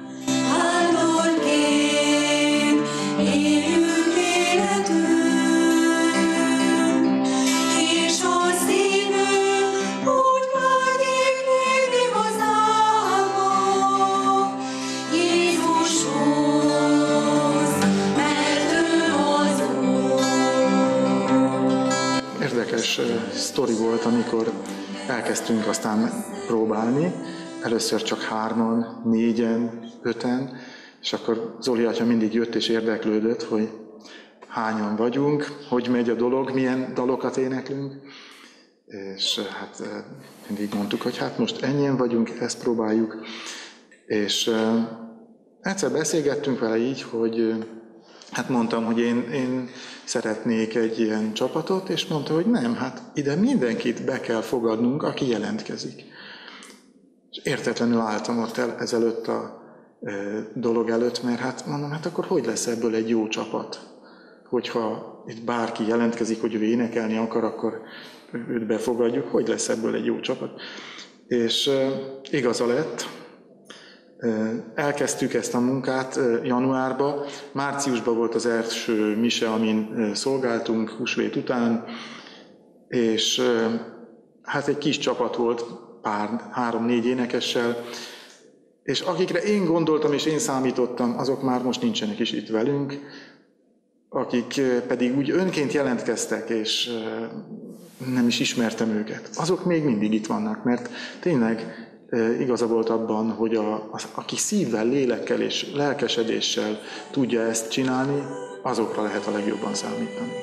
Érdekes sztori volt, amikor elkezdtünk aztán próbálni, először csak 3-an, 4-en, 5-en, és akkor Zoli atya mindig jött és érdeklődött, hogy hányan vagyunk, hogy megy a dolog, milyen dalokat éneklünk, és hát mindig mondtuk, hogy hát most ennyien vagyunk, ezt próbáljuk, és egyszer beszélgettünk vele így, hogy hát mondtam, hogy én szeretnék egy ilyen csapatot, és mondta, hogy nem, hát ide mindenkit be kell fogadnunk, aki jelentkezik. És értetlenül álltam ott ezelőtt a dolog előtt, mert hát mondom, hát akkor hogy lesz ebből egy jó csapat? Hogyha itt bárki jelentkezik, hogy ő énekelni akar, akkor őt befogadjuk, hogy lesz ebből egy jó csapat? És igaza lett, elkezdtük ezt a munkát januárban, márciusban volt az első mise, amin szolgáltunk húsvét után, és hát egy kis csapat volt, 3-4 énekessel, és akikre én gondoltam és én számítottam, azok már most nincsenek is itt velünk, akik pedig úgy önként jelentkeztek, és nem is ismertem őket. Azok még mindig itt vannak, mert tényleg igaza volt abban, hogy aki szívvel, lélekkel és lelkesedéssel tudja ezt csinálni, azokra lehet a legjobban számítani.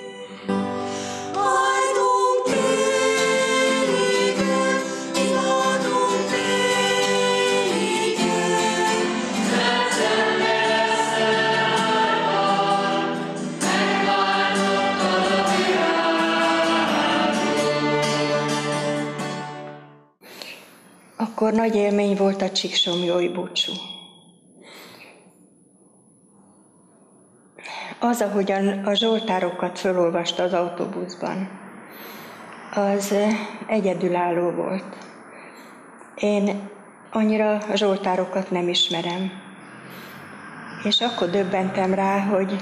Akkor nagy élmény volt a csíksomlyói búcsú. Az, ahogyan a zsoltárokat felolvasta az autóbuszban, az egyedülálló volt. Én annyira a zsoltárokat nem ismerem. És akkor döbbentem rá, hogy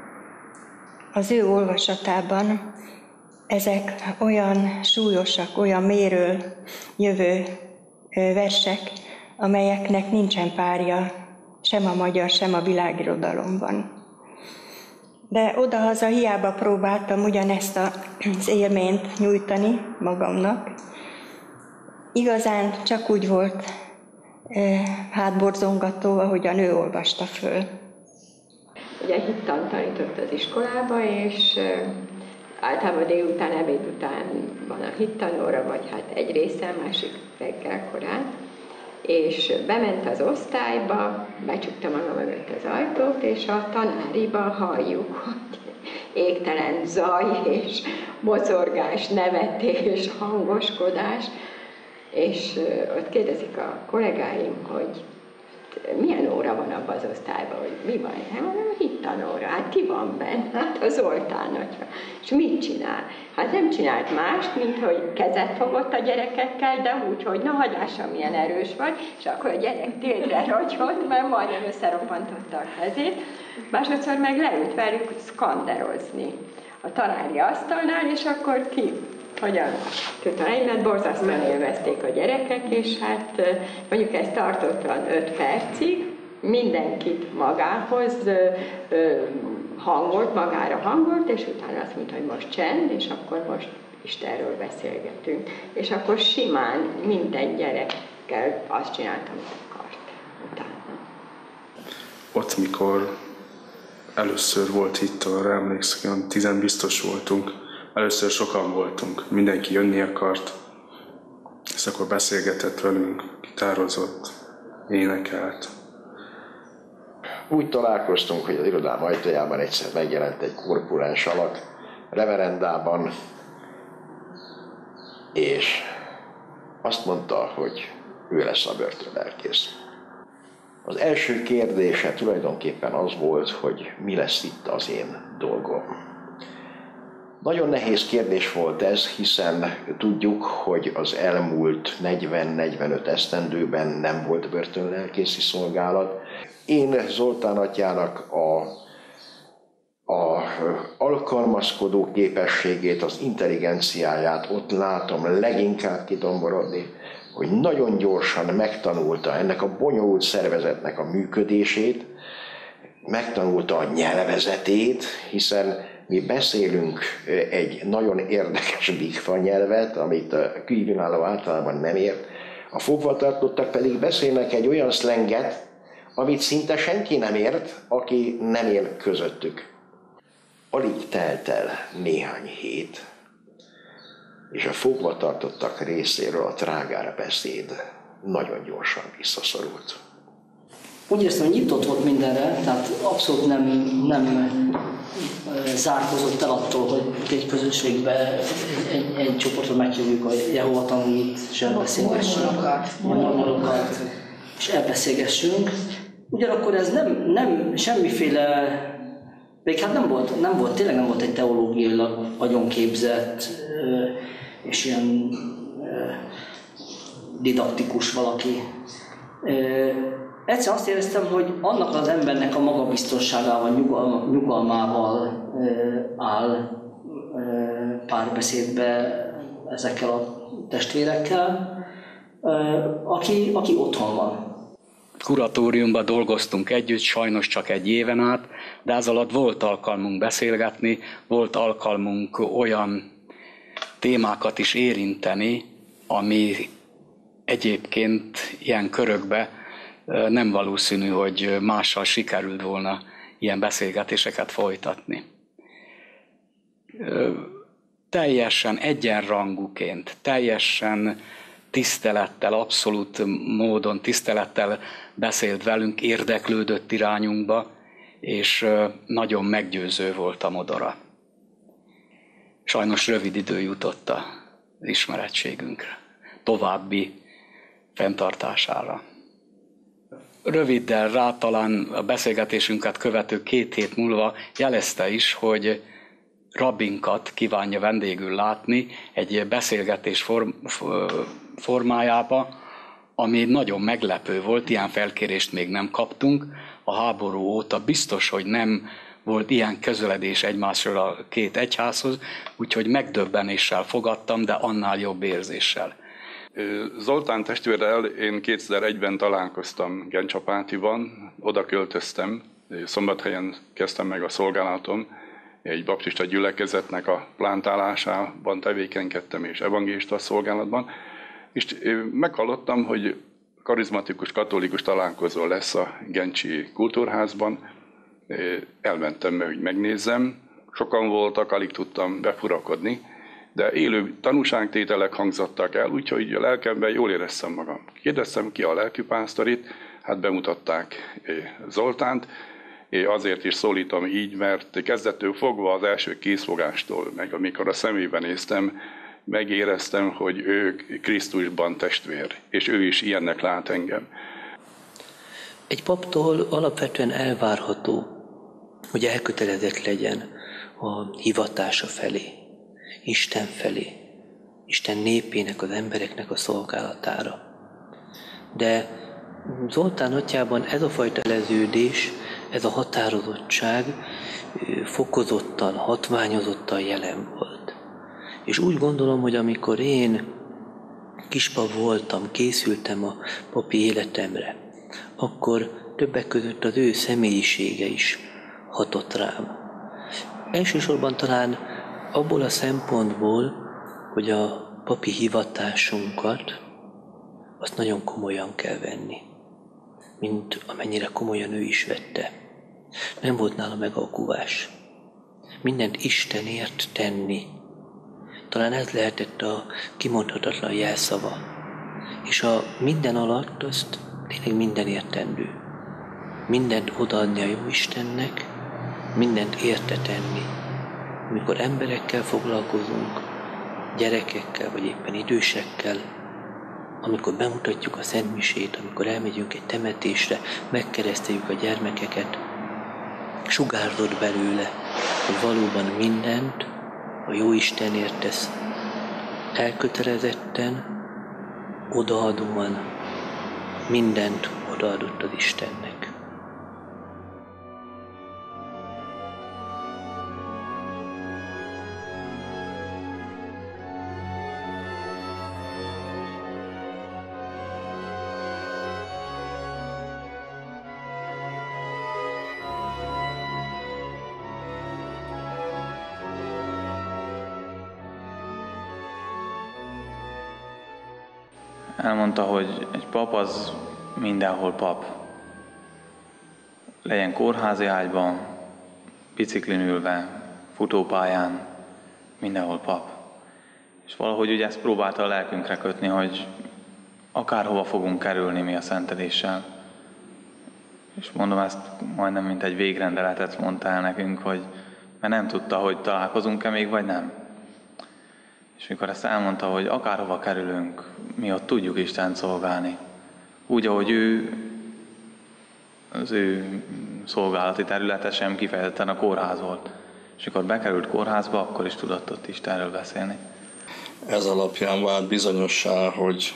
az ő olvasatában ezek olyan súlyosak, olyan mélyről jövő versek, amelyeknek nincsen párja sem a magyar, sem a világirodalomban. De odahaza hiába próbáltam ugyanezt az élményt nyújtani magamnak. Igazán csak úgy volt hátborzongató, ahogyan ő olvasta föl. Ugye hittan tanított az iskolába, és általában délután, ebéd után van a hittanóra, vagy hát egy része, másik reggel korán. És bement az osztályba, becsukta maga mögött az ajtót, és a tanáriba halljuk, hogy égtelen zaj és mozorgás, nevetés, hangoskodás. És ott kérdezik a kollégáim, hogy milyen óra van abban az osztályban, hogy mi van? Hát mondom, a hittanóra. Hát ki van benne? Hát a Zoltán atya. És mit csinál? Hát nem csinált mást, mint hogy kezet fogott a gyerekekkel, de úgy, hogy na hagyásom, milyen erős vagy, és akkor a gyerek térdre rogyott, mert majdnem összeroppantotta a kezét. Másodszor meg leült velük szkanderozni a tanári asztalnál, és akkor ki hogyan tudtam, mert borzasztóan élvezték a gyerekek, és hát mondjuk ez tartott 5 percig, mindenkit magához hangolt, magára hangolt, és utána azt mondta, hogy most csend, és akkor most Istenről beszélgetünk. És akkor simán minden gyerekkel azt csináltam, amit akart utána. Ott, mikor először volt itt, arra emlékszem, olyan 10 biztos voltunk. Először sokan voltunk, mindenki jönni akart, és akkor beszélgetett velünk, gitározott, énekelt. Úgy találkoztunk, hogy az irodám ajtajában egyszer megjelent egy korpuláns alak, reverendában, és azt mondta, hogy ő lesz a börtönlelkész. Az első kérdése tulajdonképpen az volt, hogy mi lesz itt az én dolgom. Nagyon nehéz kérdés volt ez, hiszen tudjuk, hogy az elmúlt 40-45 esztendőben nem volt börtönlelkészi szolgálat. Én Zoltán atyának a alkalmazkodó képességét, az intelligenciáját ott látom leginkább kidomborodni, hogy nagyon gyorsan megtanulta ennek a bonyolult szervezetnek a működését, megtanulta a nyelvezetét, hiszen mi beszélünk egy nagyon érdekes bigfa nyelvet, amit a külvilágú általában nem ért. A fogvatartottak pedig beszélnek egy olyan szlenget, amit szinte senki nem ért, aki nem él közöttük. Alig telt el néhány hét, és a fogvatartottak részéről a trágár beszéd nagyon gyorsan visszaszorult. Úgy éreztem, hogy nyitott volt mindenre, tehát abszolút nem zárkózott el attól, hogy egy közösségbe, egy csoportra meghívjuk a Jehova tanúit, és elbeszélgessünk. Mormonokat. És elbeszélgessünk. Ugyanakkor ez nem semmiféle, még hát tényleg nem volt egy teológiailag agyonképzett és ilyen didaktikus valaki. Egyszer azt éreztem, hogy annak az embernek a magabiztosságával, nyugalmával áll párbeszédbe ezekkel a testvérekkel, aki otthon van. Kuratóriumban dolgoztunk együtt, sajnos csak egy éven át, de ez alatt volt alkalmunk beszélgetni, volt alkalmunk olyan témákat is érinteni, ami egyébként ilyen körökbe nem valószínű, hogy mással sikerült volna ilyen beszélgetéseket folytatni. Teljesen egyenrangúként, teljesen tisztelettel, abszolút módon tisztelettel beszélt velünk, érdeklődött irányunkba, és nagyon meggyőző volt a modora. Sajnos rövid idő jutott az ismerettségünkre, további fenntartására. Röviddel rá talán a beszélgetésünket követő 2 hét múlva jelezte is, hogy rabbinkat kívánja vendégül látni egy beszélgetés formájába, ami nagyon meglepő volt, ilyen felkérést még nem kaptunk. A háború óta biztos, hogy nem volt ilyen közeledés egymásról a 2 egyházhoz, úgyhogy megdöbbenéssel fogadtam, de annál jobb érzéssel. Zoltán testvérrel én 2001-ben találkoztam Gencsapátiban, oda költöztem, Szombathelyen kezdtem meg a szolgálatom, egy baptista gyülekezetnek a plántálásában tevékenykedtem és evangélista szolgálatban, és meghallottam, hogy karizmatikus katolikus találkozó lesz a Gencsi Kultúrházban. Elmentem, hogy megnézzem, sokan voltak, alig tudtam befurakodni, de élő tanúságtételek hangzottak el, úgyhogy a lelkemben jól éreztem magam. Kérdeztem ki a lelkipásztorit, hát bemutatták Zoltánt, azért is szólítom így, mert kezdettől fogva az első készfogástól, meg amikor a szemébe néztem, megéreztem, hogy ő Krisztusban testvér, és ő is ilyennek lát engem. Egy paptól alapvetően elvárható, hogy elkötelezett legyen a hivatása felé, Isten felé, Isten népének, az embereknek a szolgálatára. De Zoltán atyában ez a fajta eleződés, ez a határozottság fokozottan, hatványozottan jelen volt. És úgy gondolom, hogy amikor én kispap voltam, készültem a papi életemre, akkor többek között az ő személyisége is hatott rám. Elsősorban talán abból a szempontból, hogy a papi hivatásunkat azt nagyon komolyan kell venni, mint amennyire komolyan ő is vette. Nem volt nála megalkuvás. Mindent Istenért tenni. Talán ez lehetett a kimondhatatlan jelszava. És a minden alatt azt tényleg minden értendő. Mindent odaadni a jó Istennek, mindent érte tenni. Amikor emberekkel foglalkozunk, gyerekekkel, vagy éppen idősekkel, amikor bemutatjuk a szentmisét, amikor elmegyünk egy temetésre, megkereszteljük a gyermekeket, sugárzod belőle, hogy valóban mindent a jó Istenért tesz, elkötelezetten, odaadóan, mindent odaadott az Istennek. Elmondta, hogy egy pap az mindenhol pap. Legyen kórházi ágyban, biciklin ülve, futópályán, mindenhol pap. És valahogy ugye ezt próbálta a lelkünkre kötni, hogy akárhova fogunk kerülni mi a szenteléssel. És mondom, ezt majdnem mint egy végrendeletet mondta el nekünk, hogy mert nem tudta, hogy találkozunk-e még, vagy nem. És mikor ezt elmondta, hogy akárhova kerülünk, mi ott tudjuk Istent szolgálni. Úgy, ahogy az ő szolgálati területe sem kifejezetten a kórház volt. És mikor bekerült kórházba, akkor is tudott ott Istenről beszélni. Ez alapján vált bizonyossá, hogy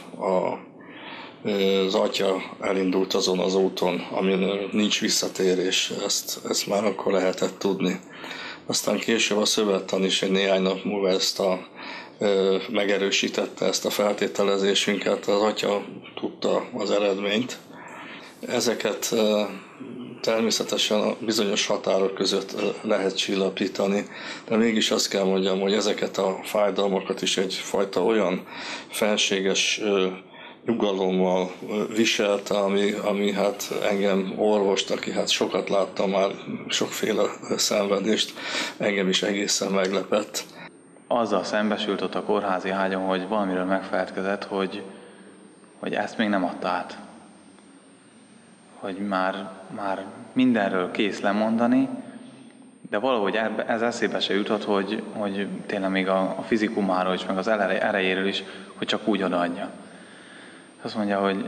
az atya elindult azon az úton, amin nincs visszatérés, ezt már akkor lehetett tudni. Aztán később a szövettan is egy néhány nap múlva megerősítette ezt a feltételezésünket, az atya tudta az eredményt. Ezeket természetesen a bizonyos határok között lehet csillapítani, de mégis azt kell mondjam, hogy ezeket a fájdalmakat is egyfajta olyan felséges nyugalommal viselte, ami hát engem orvost, aki hát sokat láttam már, sokféle szenvedést, engem is egészen meglepett. Azzal szembesült ott a kórházi ágyon, hogy valamiről megfeledkezett, hogy ezt még nem adta át. Hogy már mindenről kész lemondani, de valahogy ez eszébe se jutott, hogy tényleg még a fizikumáról is, meg az erejéről is, hogy csak úgy odaadja. Azt mondja, hogy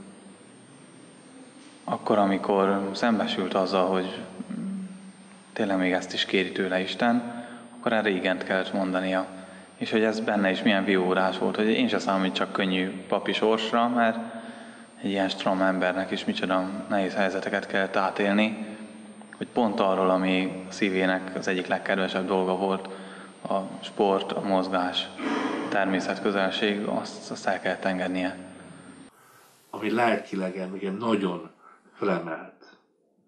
akkor, amikor szembesült azzal, hogy tényleg még ezt is kéri tőle Isten, akkor erre igent kellett mondania. És hogy ez benne is milyen vívódás volt, hogy én se számít csak könnyű papi sorsra, mert egy ilyen strom embernek is micsoda nehéz helyzeteket kellett átélni, hogy pont arról, ami a szívének az egyik legkedvesebb dolga volt, a sport, a mozgás, a természetközelség, azt el kellett engednie. Ami lelkileg engem nagyon felemelt.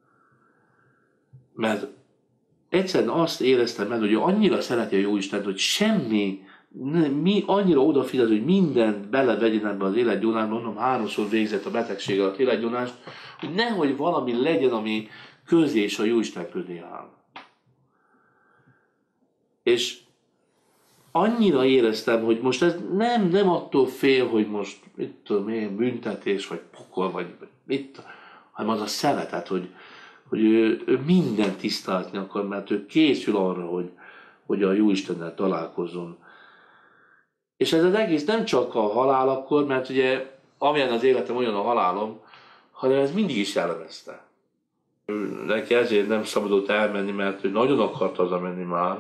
Mert egyszerűen azt éreztem meg, hogy annyira szereti a Jóisten, hogy mi annyira odafigyel, hogy mindent belevegyen ebbe az életgyónást, mondom, 3-szor végzett a betegség alatt életgyónást, hogy nehogy valami legyen, ami közé és a Jóisten közé áll. És annyira éreztem, hogy most ez nem attól fél, hogy most mit tudom én, büntetés, vagy pokol, vagy mit, hanem az a szeretet, hogy ő mindent tisztázni akar, mert ő készül arra, hogy a Jóistennel találkozzon. És ez az egész nem csak a halál akkor, mert ugye amilyen az életem, olyan a halálom, hanem ez mindig is jellemezte. Neki ezért nem szabadott elmenni, mert ő nagyon akart hazamenni már.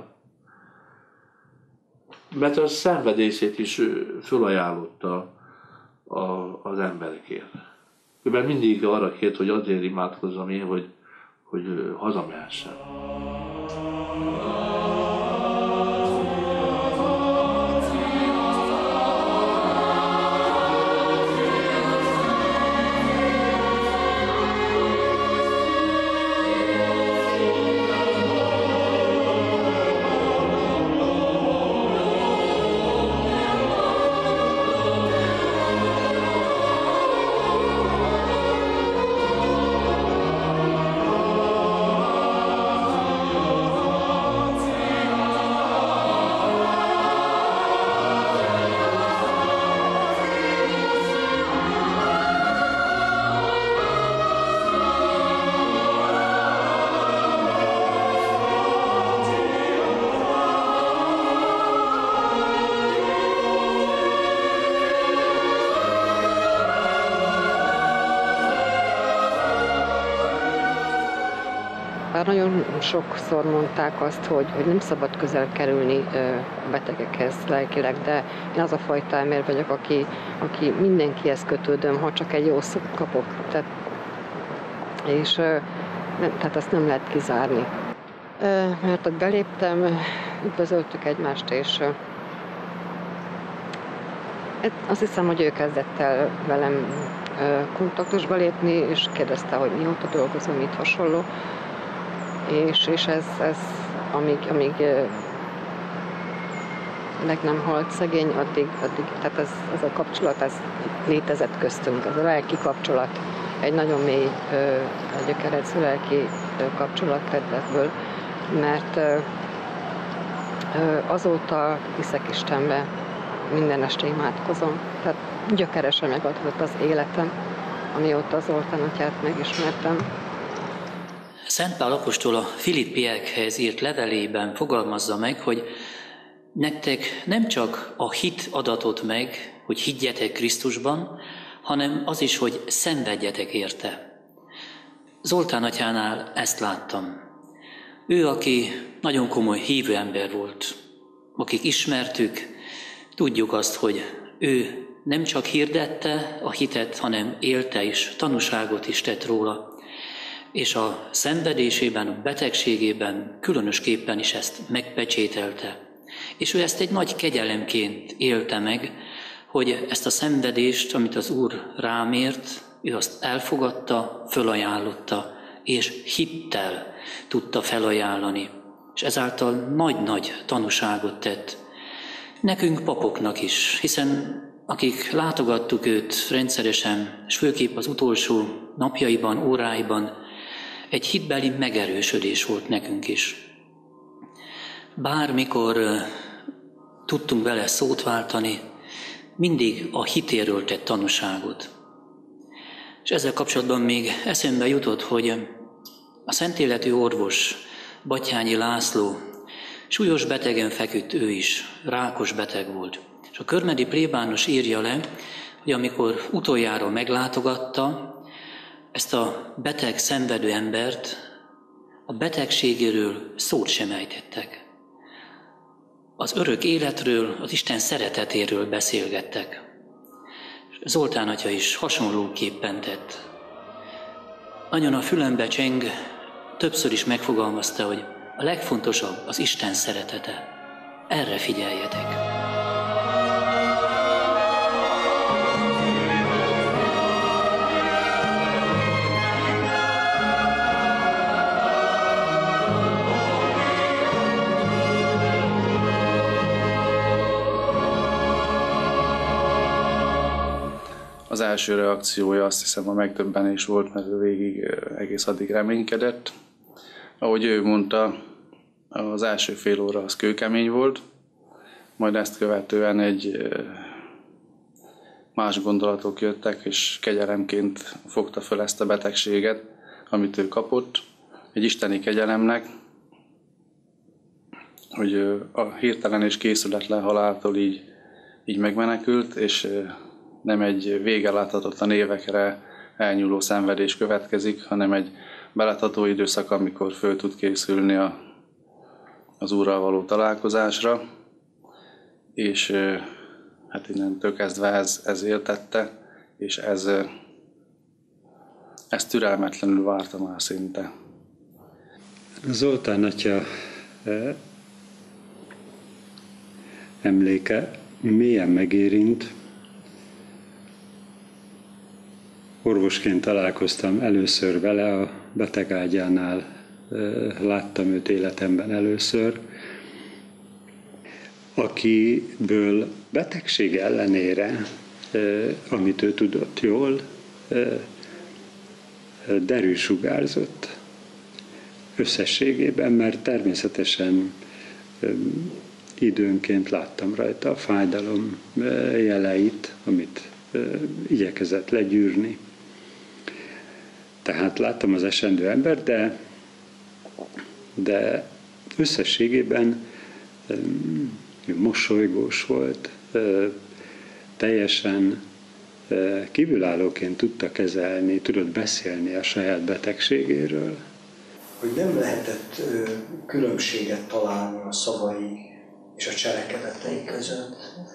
Mert a szenvedését is fölajánlotta az emberekért. Mert mindig arra kért, hogy azért imádkozzam én, hogy hazamehessen. Nagyon sokszor mondták azt, hogy nem szabad közel kerülni a betegekhez lelkileg, de én az a fajta ember vagyok, aki mindenkihez kötődöm, ha csak egy jó szót kapok. Tehát ezt nem lehet kizárni. Mert ott beléptem, üdvözöltük egymást, és azt hiszem, hogy ő kezdett el velem kontaktusba lépni, és kérdezte, hogy mióta dolgozom, mit hasonló. És ez amíg meg nem halt szegény, addig tehát ez a kapcsolat, ez létezett köztünk, ez a lelki kapcsolat, egy nagyon mély gyökeredező lelki kapcsolat kedvetből, mert azóta hiszek Istenbe, minden este imádkozom, tehát gyökeresen megadott az életem, amióta az Zoltán atyát megismertem. Szent Pál apostol a filippiekhez írt levelében fogalmazza meg, hogy nektek nem csak a hit adatot meg, hogy higgyetek Krisztusban, hanem az is, hogy szenvedjetek érte. Zoltán atyánál ezt láttam. Ő, aki nagyon komoly hívő ember volt, akik ismertük, tudjuk azt, hogy ő nem csak hirdette a hitet, hanem élte is, tanúságot is tett róla. És a szenvedésében, a betegségében különösképpen is ezt megpecsételte. És ő ezt egy nagy kegyelemként élte meg, hogy ezt a szenvedést, amit az Úr rám ért, ő azt elfogadta, fölajánlotta, és hittel tudta felajánlani. És ezáltal nagy-nagy tanúságot tett. Nekünk papoknak is, hiszen akik látogattuk őt rendszeresen, és főképp az utolsó napjaiban, óráiban, egy hitbeli megerősödés volt nekünk is. Bármikor tudtunk vele szót váltani, mindig a hitéről tett tanúságot. És ezzel kapcsolatban még eszembe jutott, hogy a szentéletű orvos, Batthyányi László, súlyos betegen feküdt ő is, rákos beteg volt. És a körmedi plébános írja le, hogy amikor utoljára meglátogatta ezt a beteg, szenvedő embert, a betegségéről szót sem ejtettek. Az örök életről, az Isten szeretetéről beszélgettek. Zoltán atya is hasonlóképpen tett. Nagyon a fülembe cseng, többször is megfogalmazta, hogy a legfontosabb az Isten szeretete. Erre figyeljetek! Az első reakciója azt hiszem a megdöbbenés volt, mert ő végig egész addig reménykedett. Ahogy ő mondta, az első fél óra az kőkemény volt, majd ezt követően egy más gondolatok jöttek, és kegyelemként fogta föl ezt a betegséget, amit ő kapott, egy isteni kegyelemnek, hogy a hirtelen és készületlen haláltól így megmenekült, és nem egy vége láthatatlan évekre elnyúló szenvedés következik, hanem egy belátható időszak, amikor föl tud készülni az Úrral való találkozásra, és hát innentől kezdve ez éltette, és ez türelmetlenül várta már szinte. Zoltán atya emléke mélyen megérint. Orvosként találkoztam először vele, a betegágyánál láttam őt életemben először, akiből betegség ellenére, amit ő tudott jól, derű sugárzott összességében, mert természetesen időnként láttam rajta a fájdalom jeleit, amit igyekezett legyűrni. Tehát láttam az esendő embert, de összességében mosolygós volt, teljesen kívülállóként tudta kezelni, tudott beszélni a saját betegségéről. Hogy nem lehetett különbséget találni a szavai és a cselekedetei között.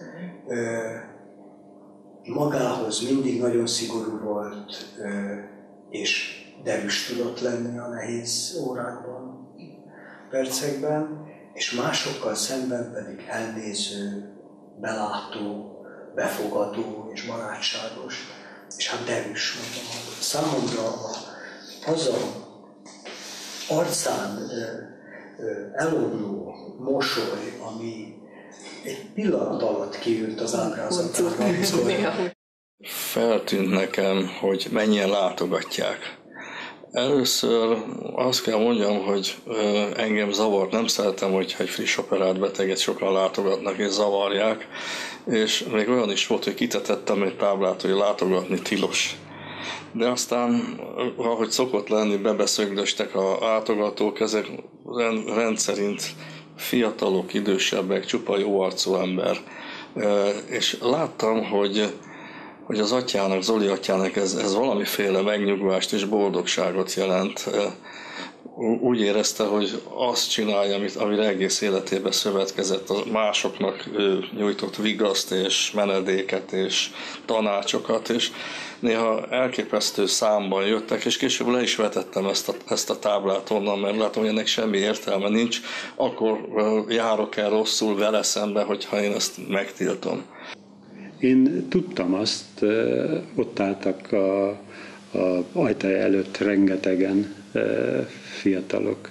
Magához mindig nagyon szigorú volt, és derűs tudott lenni a nehéz órákban, percekben, és másokkal szemben pedig elnéző, belátó, befogadó és barátságos, és hát derűs, mondom. Számomra az a arcán elomló mosoly, ami egy pillanat alatt kiült az ábrázatára. Feltűnt nekem, hogy mennyien látogatják. Először azt kell mondjam, hogy engem zavart. Nem szeretem, hogyha egy friss operált beteget sokan látogatnak és zavarják. És még olyan is volt, hogy kitetettem egy táblát, hogy látogatni tilos. De aztán, ahogy szokott lenni, bebeszögdöstek a látogatók, ezek rendszerint fiatalok, idősebbek, csupa jó arcú ember. És láttam, hogy az atyának, Zoli atyának ez valamiféle megnyugvást és boldogságot jelent. Úgy érezte, hogy azt csinálja, amire egész életében szövetkezett, a másoknak nyújtott vigaszt és menedéket és tanácsokat, és néha elképesztő számban jöttek, és később le is vetettem ezt a táblát onnan, mert látom, hogy ennek semmi értelme nincs, akkor járok el rosszul vele szembe, hogyha én ezt megtiltom. Én tudtam azt, ott álltak a ajtaja előtt rengetegen fiatalok,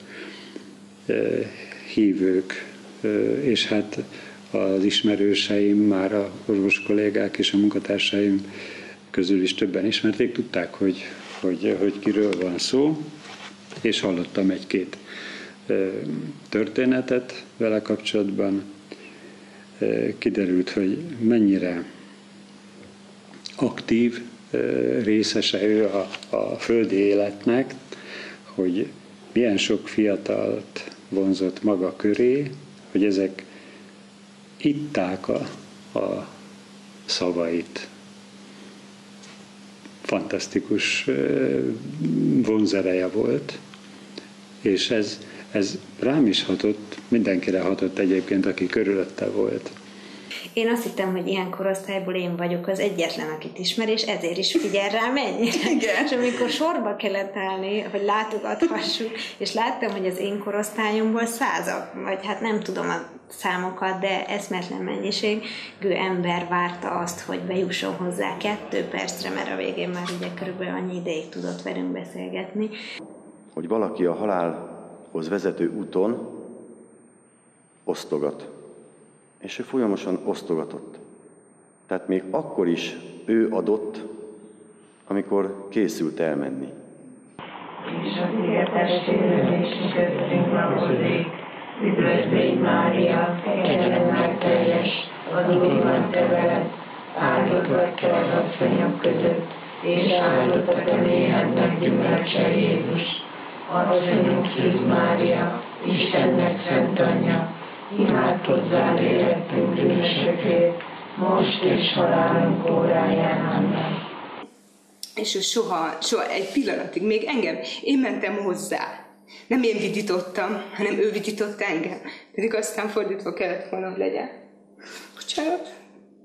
hívők, és hát az ismerőseim, már a orvos kollégák és a munkatársaim közül is többen ismerték, tudták, hogy kiről van szó, és hallottam egy-két történetet vele kapcsolatban. Kiderült, hogy mennyire aktív részese ő a földi életnek, hogy milyen sok fiatalt vonzott maga köré, hogy ezek itták a szavait. Fantasztikus vonzereje volt, és ez rám is hatott, mindenkire hatott egyébként, aki körülötte volt. Én azt hittem, hogy ilyen korosztályból én vagyok az egyetlen, akit ismer, és ezért is figyel rám ennyi. Igen. És amikor sorba kellett állni, hogy látogathassuk, és láttam, hogy az én korosztályomból százak, vagy hát nem tudom a számokat, de eszmetlen mennyiségű ember várta azt, hogy bejusson hozzá 2 percre, mert a végén már ugye körülbelül annyi ideig tudott velünk beszélgetni. Hogy valaki a halálhoz vezető úton osztogat. És ő folyamosan osztogatott. Tehát még akkor is ő adott, amikor készült elmenni. És az Ige testvére is köztünk lakozik, üdvözl légy Mária, kegyelemmel teljes, az Úr van te veled, áldott vagy te az asszonyok között, és áldott a te méhednek gyümölcse Jézus. Asszonyunk Szűz Mária, Istennek szent anyja, imádkozzál érettünk bűnösökért, most és halálunk óráján. Amen. És ő soha egy pillanatig, még engem, én mentem hozzá. Nem én vidítottam, hanem ő vidított engem. Pedig aztán fordítva kellett volna, hogy legyen. Bocsánat.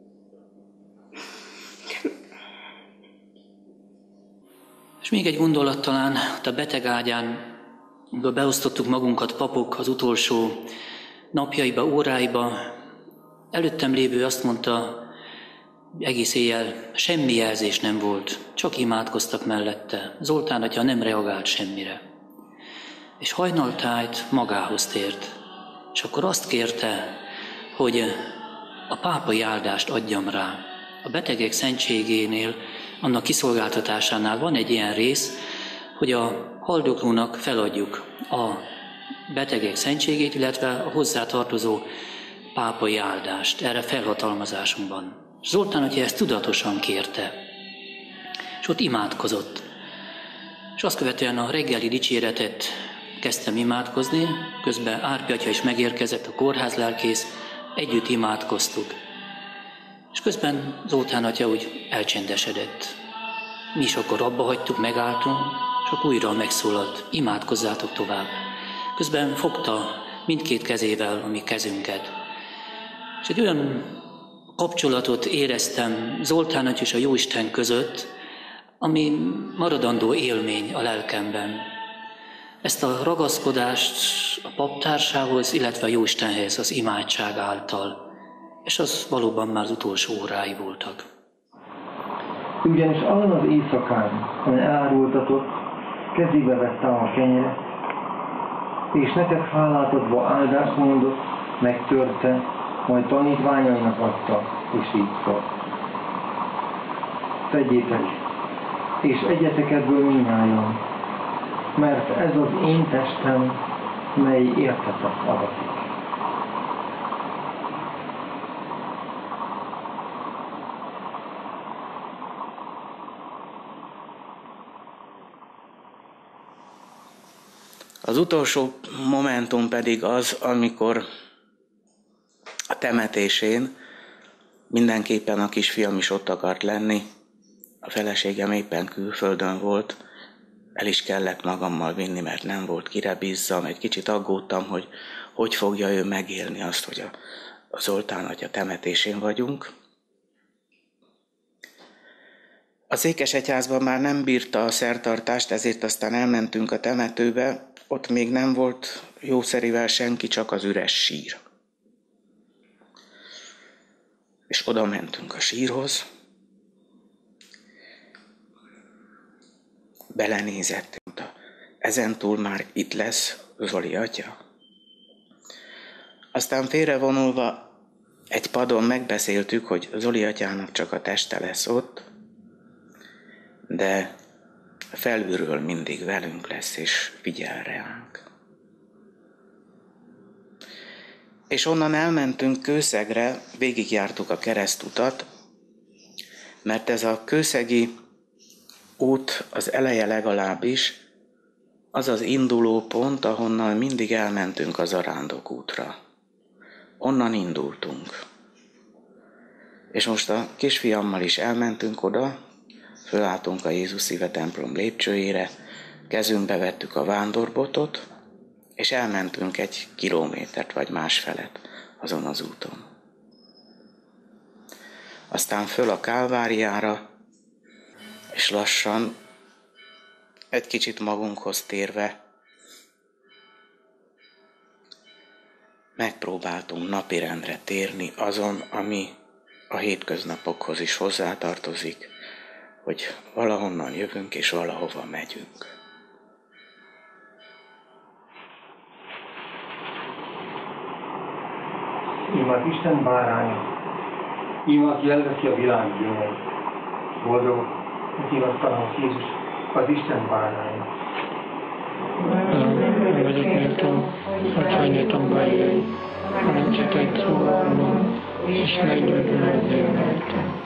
És még egy gondolat talán, a beteg ágyán, beosztottuk magunkat papok az utolsó napjaiba, óráiba. Előttem lévő azt mondta, egész éjjel semmi jelzés nem volt, csak imádkoztak mellette. Zoltán atya nem reagált semmire. És hajnaltájt magához tért, és akkor azt kérte, hogy a pápai áldást adjam rá. A betegek szentségénél, annak kiszolgáltatásánál van egy ilyen rész, hogy a haldoklónak feladjuk a betegek szentségét, illetve a hozzátartozó pápai áldást. Erre felhatalmazásunkban. Zoltán atya ezt tudatosan kérte, és ott imádkozott. És azt követően a reggeli dicséretet kezdtem imádkozni, közben Árpi atya is megérkezett, a kórházlelkész, együtt imádkoztuk. És közben Zoltán atya úgy elcsendesedett. Mi is akkor abba hagytuk, megálltunk, csak újra megszólalt, imádkozzátok tovább. Közben fogta mindkét kezével a mi kezünket. És egy olyan kapcsolatot éreztem Zoltán atya és a Jóisten között, ami maradandó élmény a lelkemben. Ezt a ragaszkodást a paptársához, illetve a Jóistenhez az imádság által. És az valóban már az utolsó órái voltak. Ugyanis azon az éjszakán, amin elárultatott, kezébe vettem a kenyeret, és neked hálát adva áldást mondott, megtörte, majd tanítványainak adta, és így szólt. Tegyétek, és egyetek ebből mindnyájan, mert ez az én testem, mely értetek adatik. Az utolsó momentum pedig az, amikor a temetésén mindenképpen a kisfiam is ott akart lenni, a feleségem éppen külföldön volt, el is kellett magammal vinni, mert nem volt kire bízzam, egy kicsit aggódtam, hogy fogja ő megélni azt, hogy a Zoltán atya temetésén vagyunk. A székesegyházban már nem bírta a szertartást, ezért aztán elmentünk a temetőbe, ott még nem volt jószerivel senki, csak az üres sír. És oda mentünk a sírhoz, belenézett, mondta, ezentúl már itt lesz Zoli atya. Aztán félrevonulva egy padon megbeszéltük, hogy Zoli atyának csak a teste lesz ott, de felülről mindig velünk lesz, és figyel ránk. És onnan elmentünk Kőszegre, végigjártuk a keresztutat, mert ez a kőszegi út az eleje legalábbis, az az induló pont, ahonnan mindig elmentünk az Zarándokútra. Onnan indultunk. És most a kisfiammal is elmentünk oda, fölálltunk a Jézus Szíve templom lépcsőjére, kezünkbe vettük a vándorbotot, és elmentünk 1 kilométert vagy másfelet azon az úton. Aztán föl a Kálváriára, és lassan, egy kicsit magunkhoz térve, megpróbáltunk napirendre térni azon, ami a hétköznapokhoz is hozzátartozik, hogy valahonnan jövünk és valahova megyünk. Imát Isten báránya, ima, aki elveszi a világ bűneit. Boldog, hogy hívasztanak Jézus, az Isten báránya. Nem vagyok méltó, hogy hajlétomba jöjj, hanem csak egy szó, és meggyógyul az én rajtam.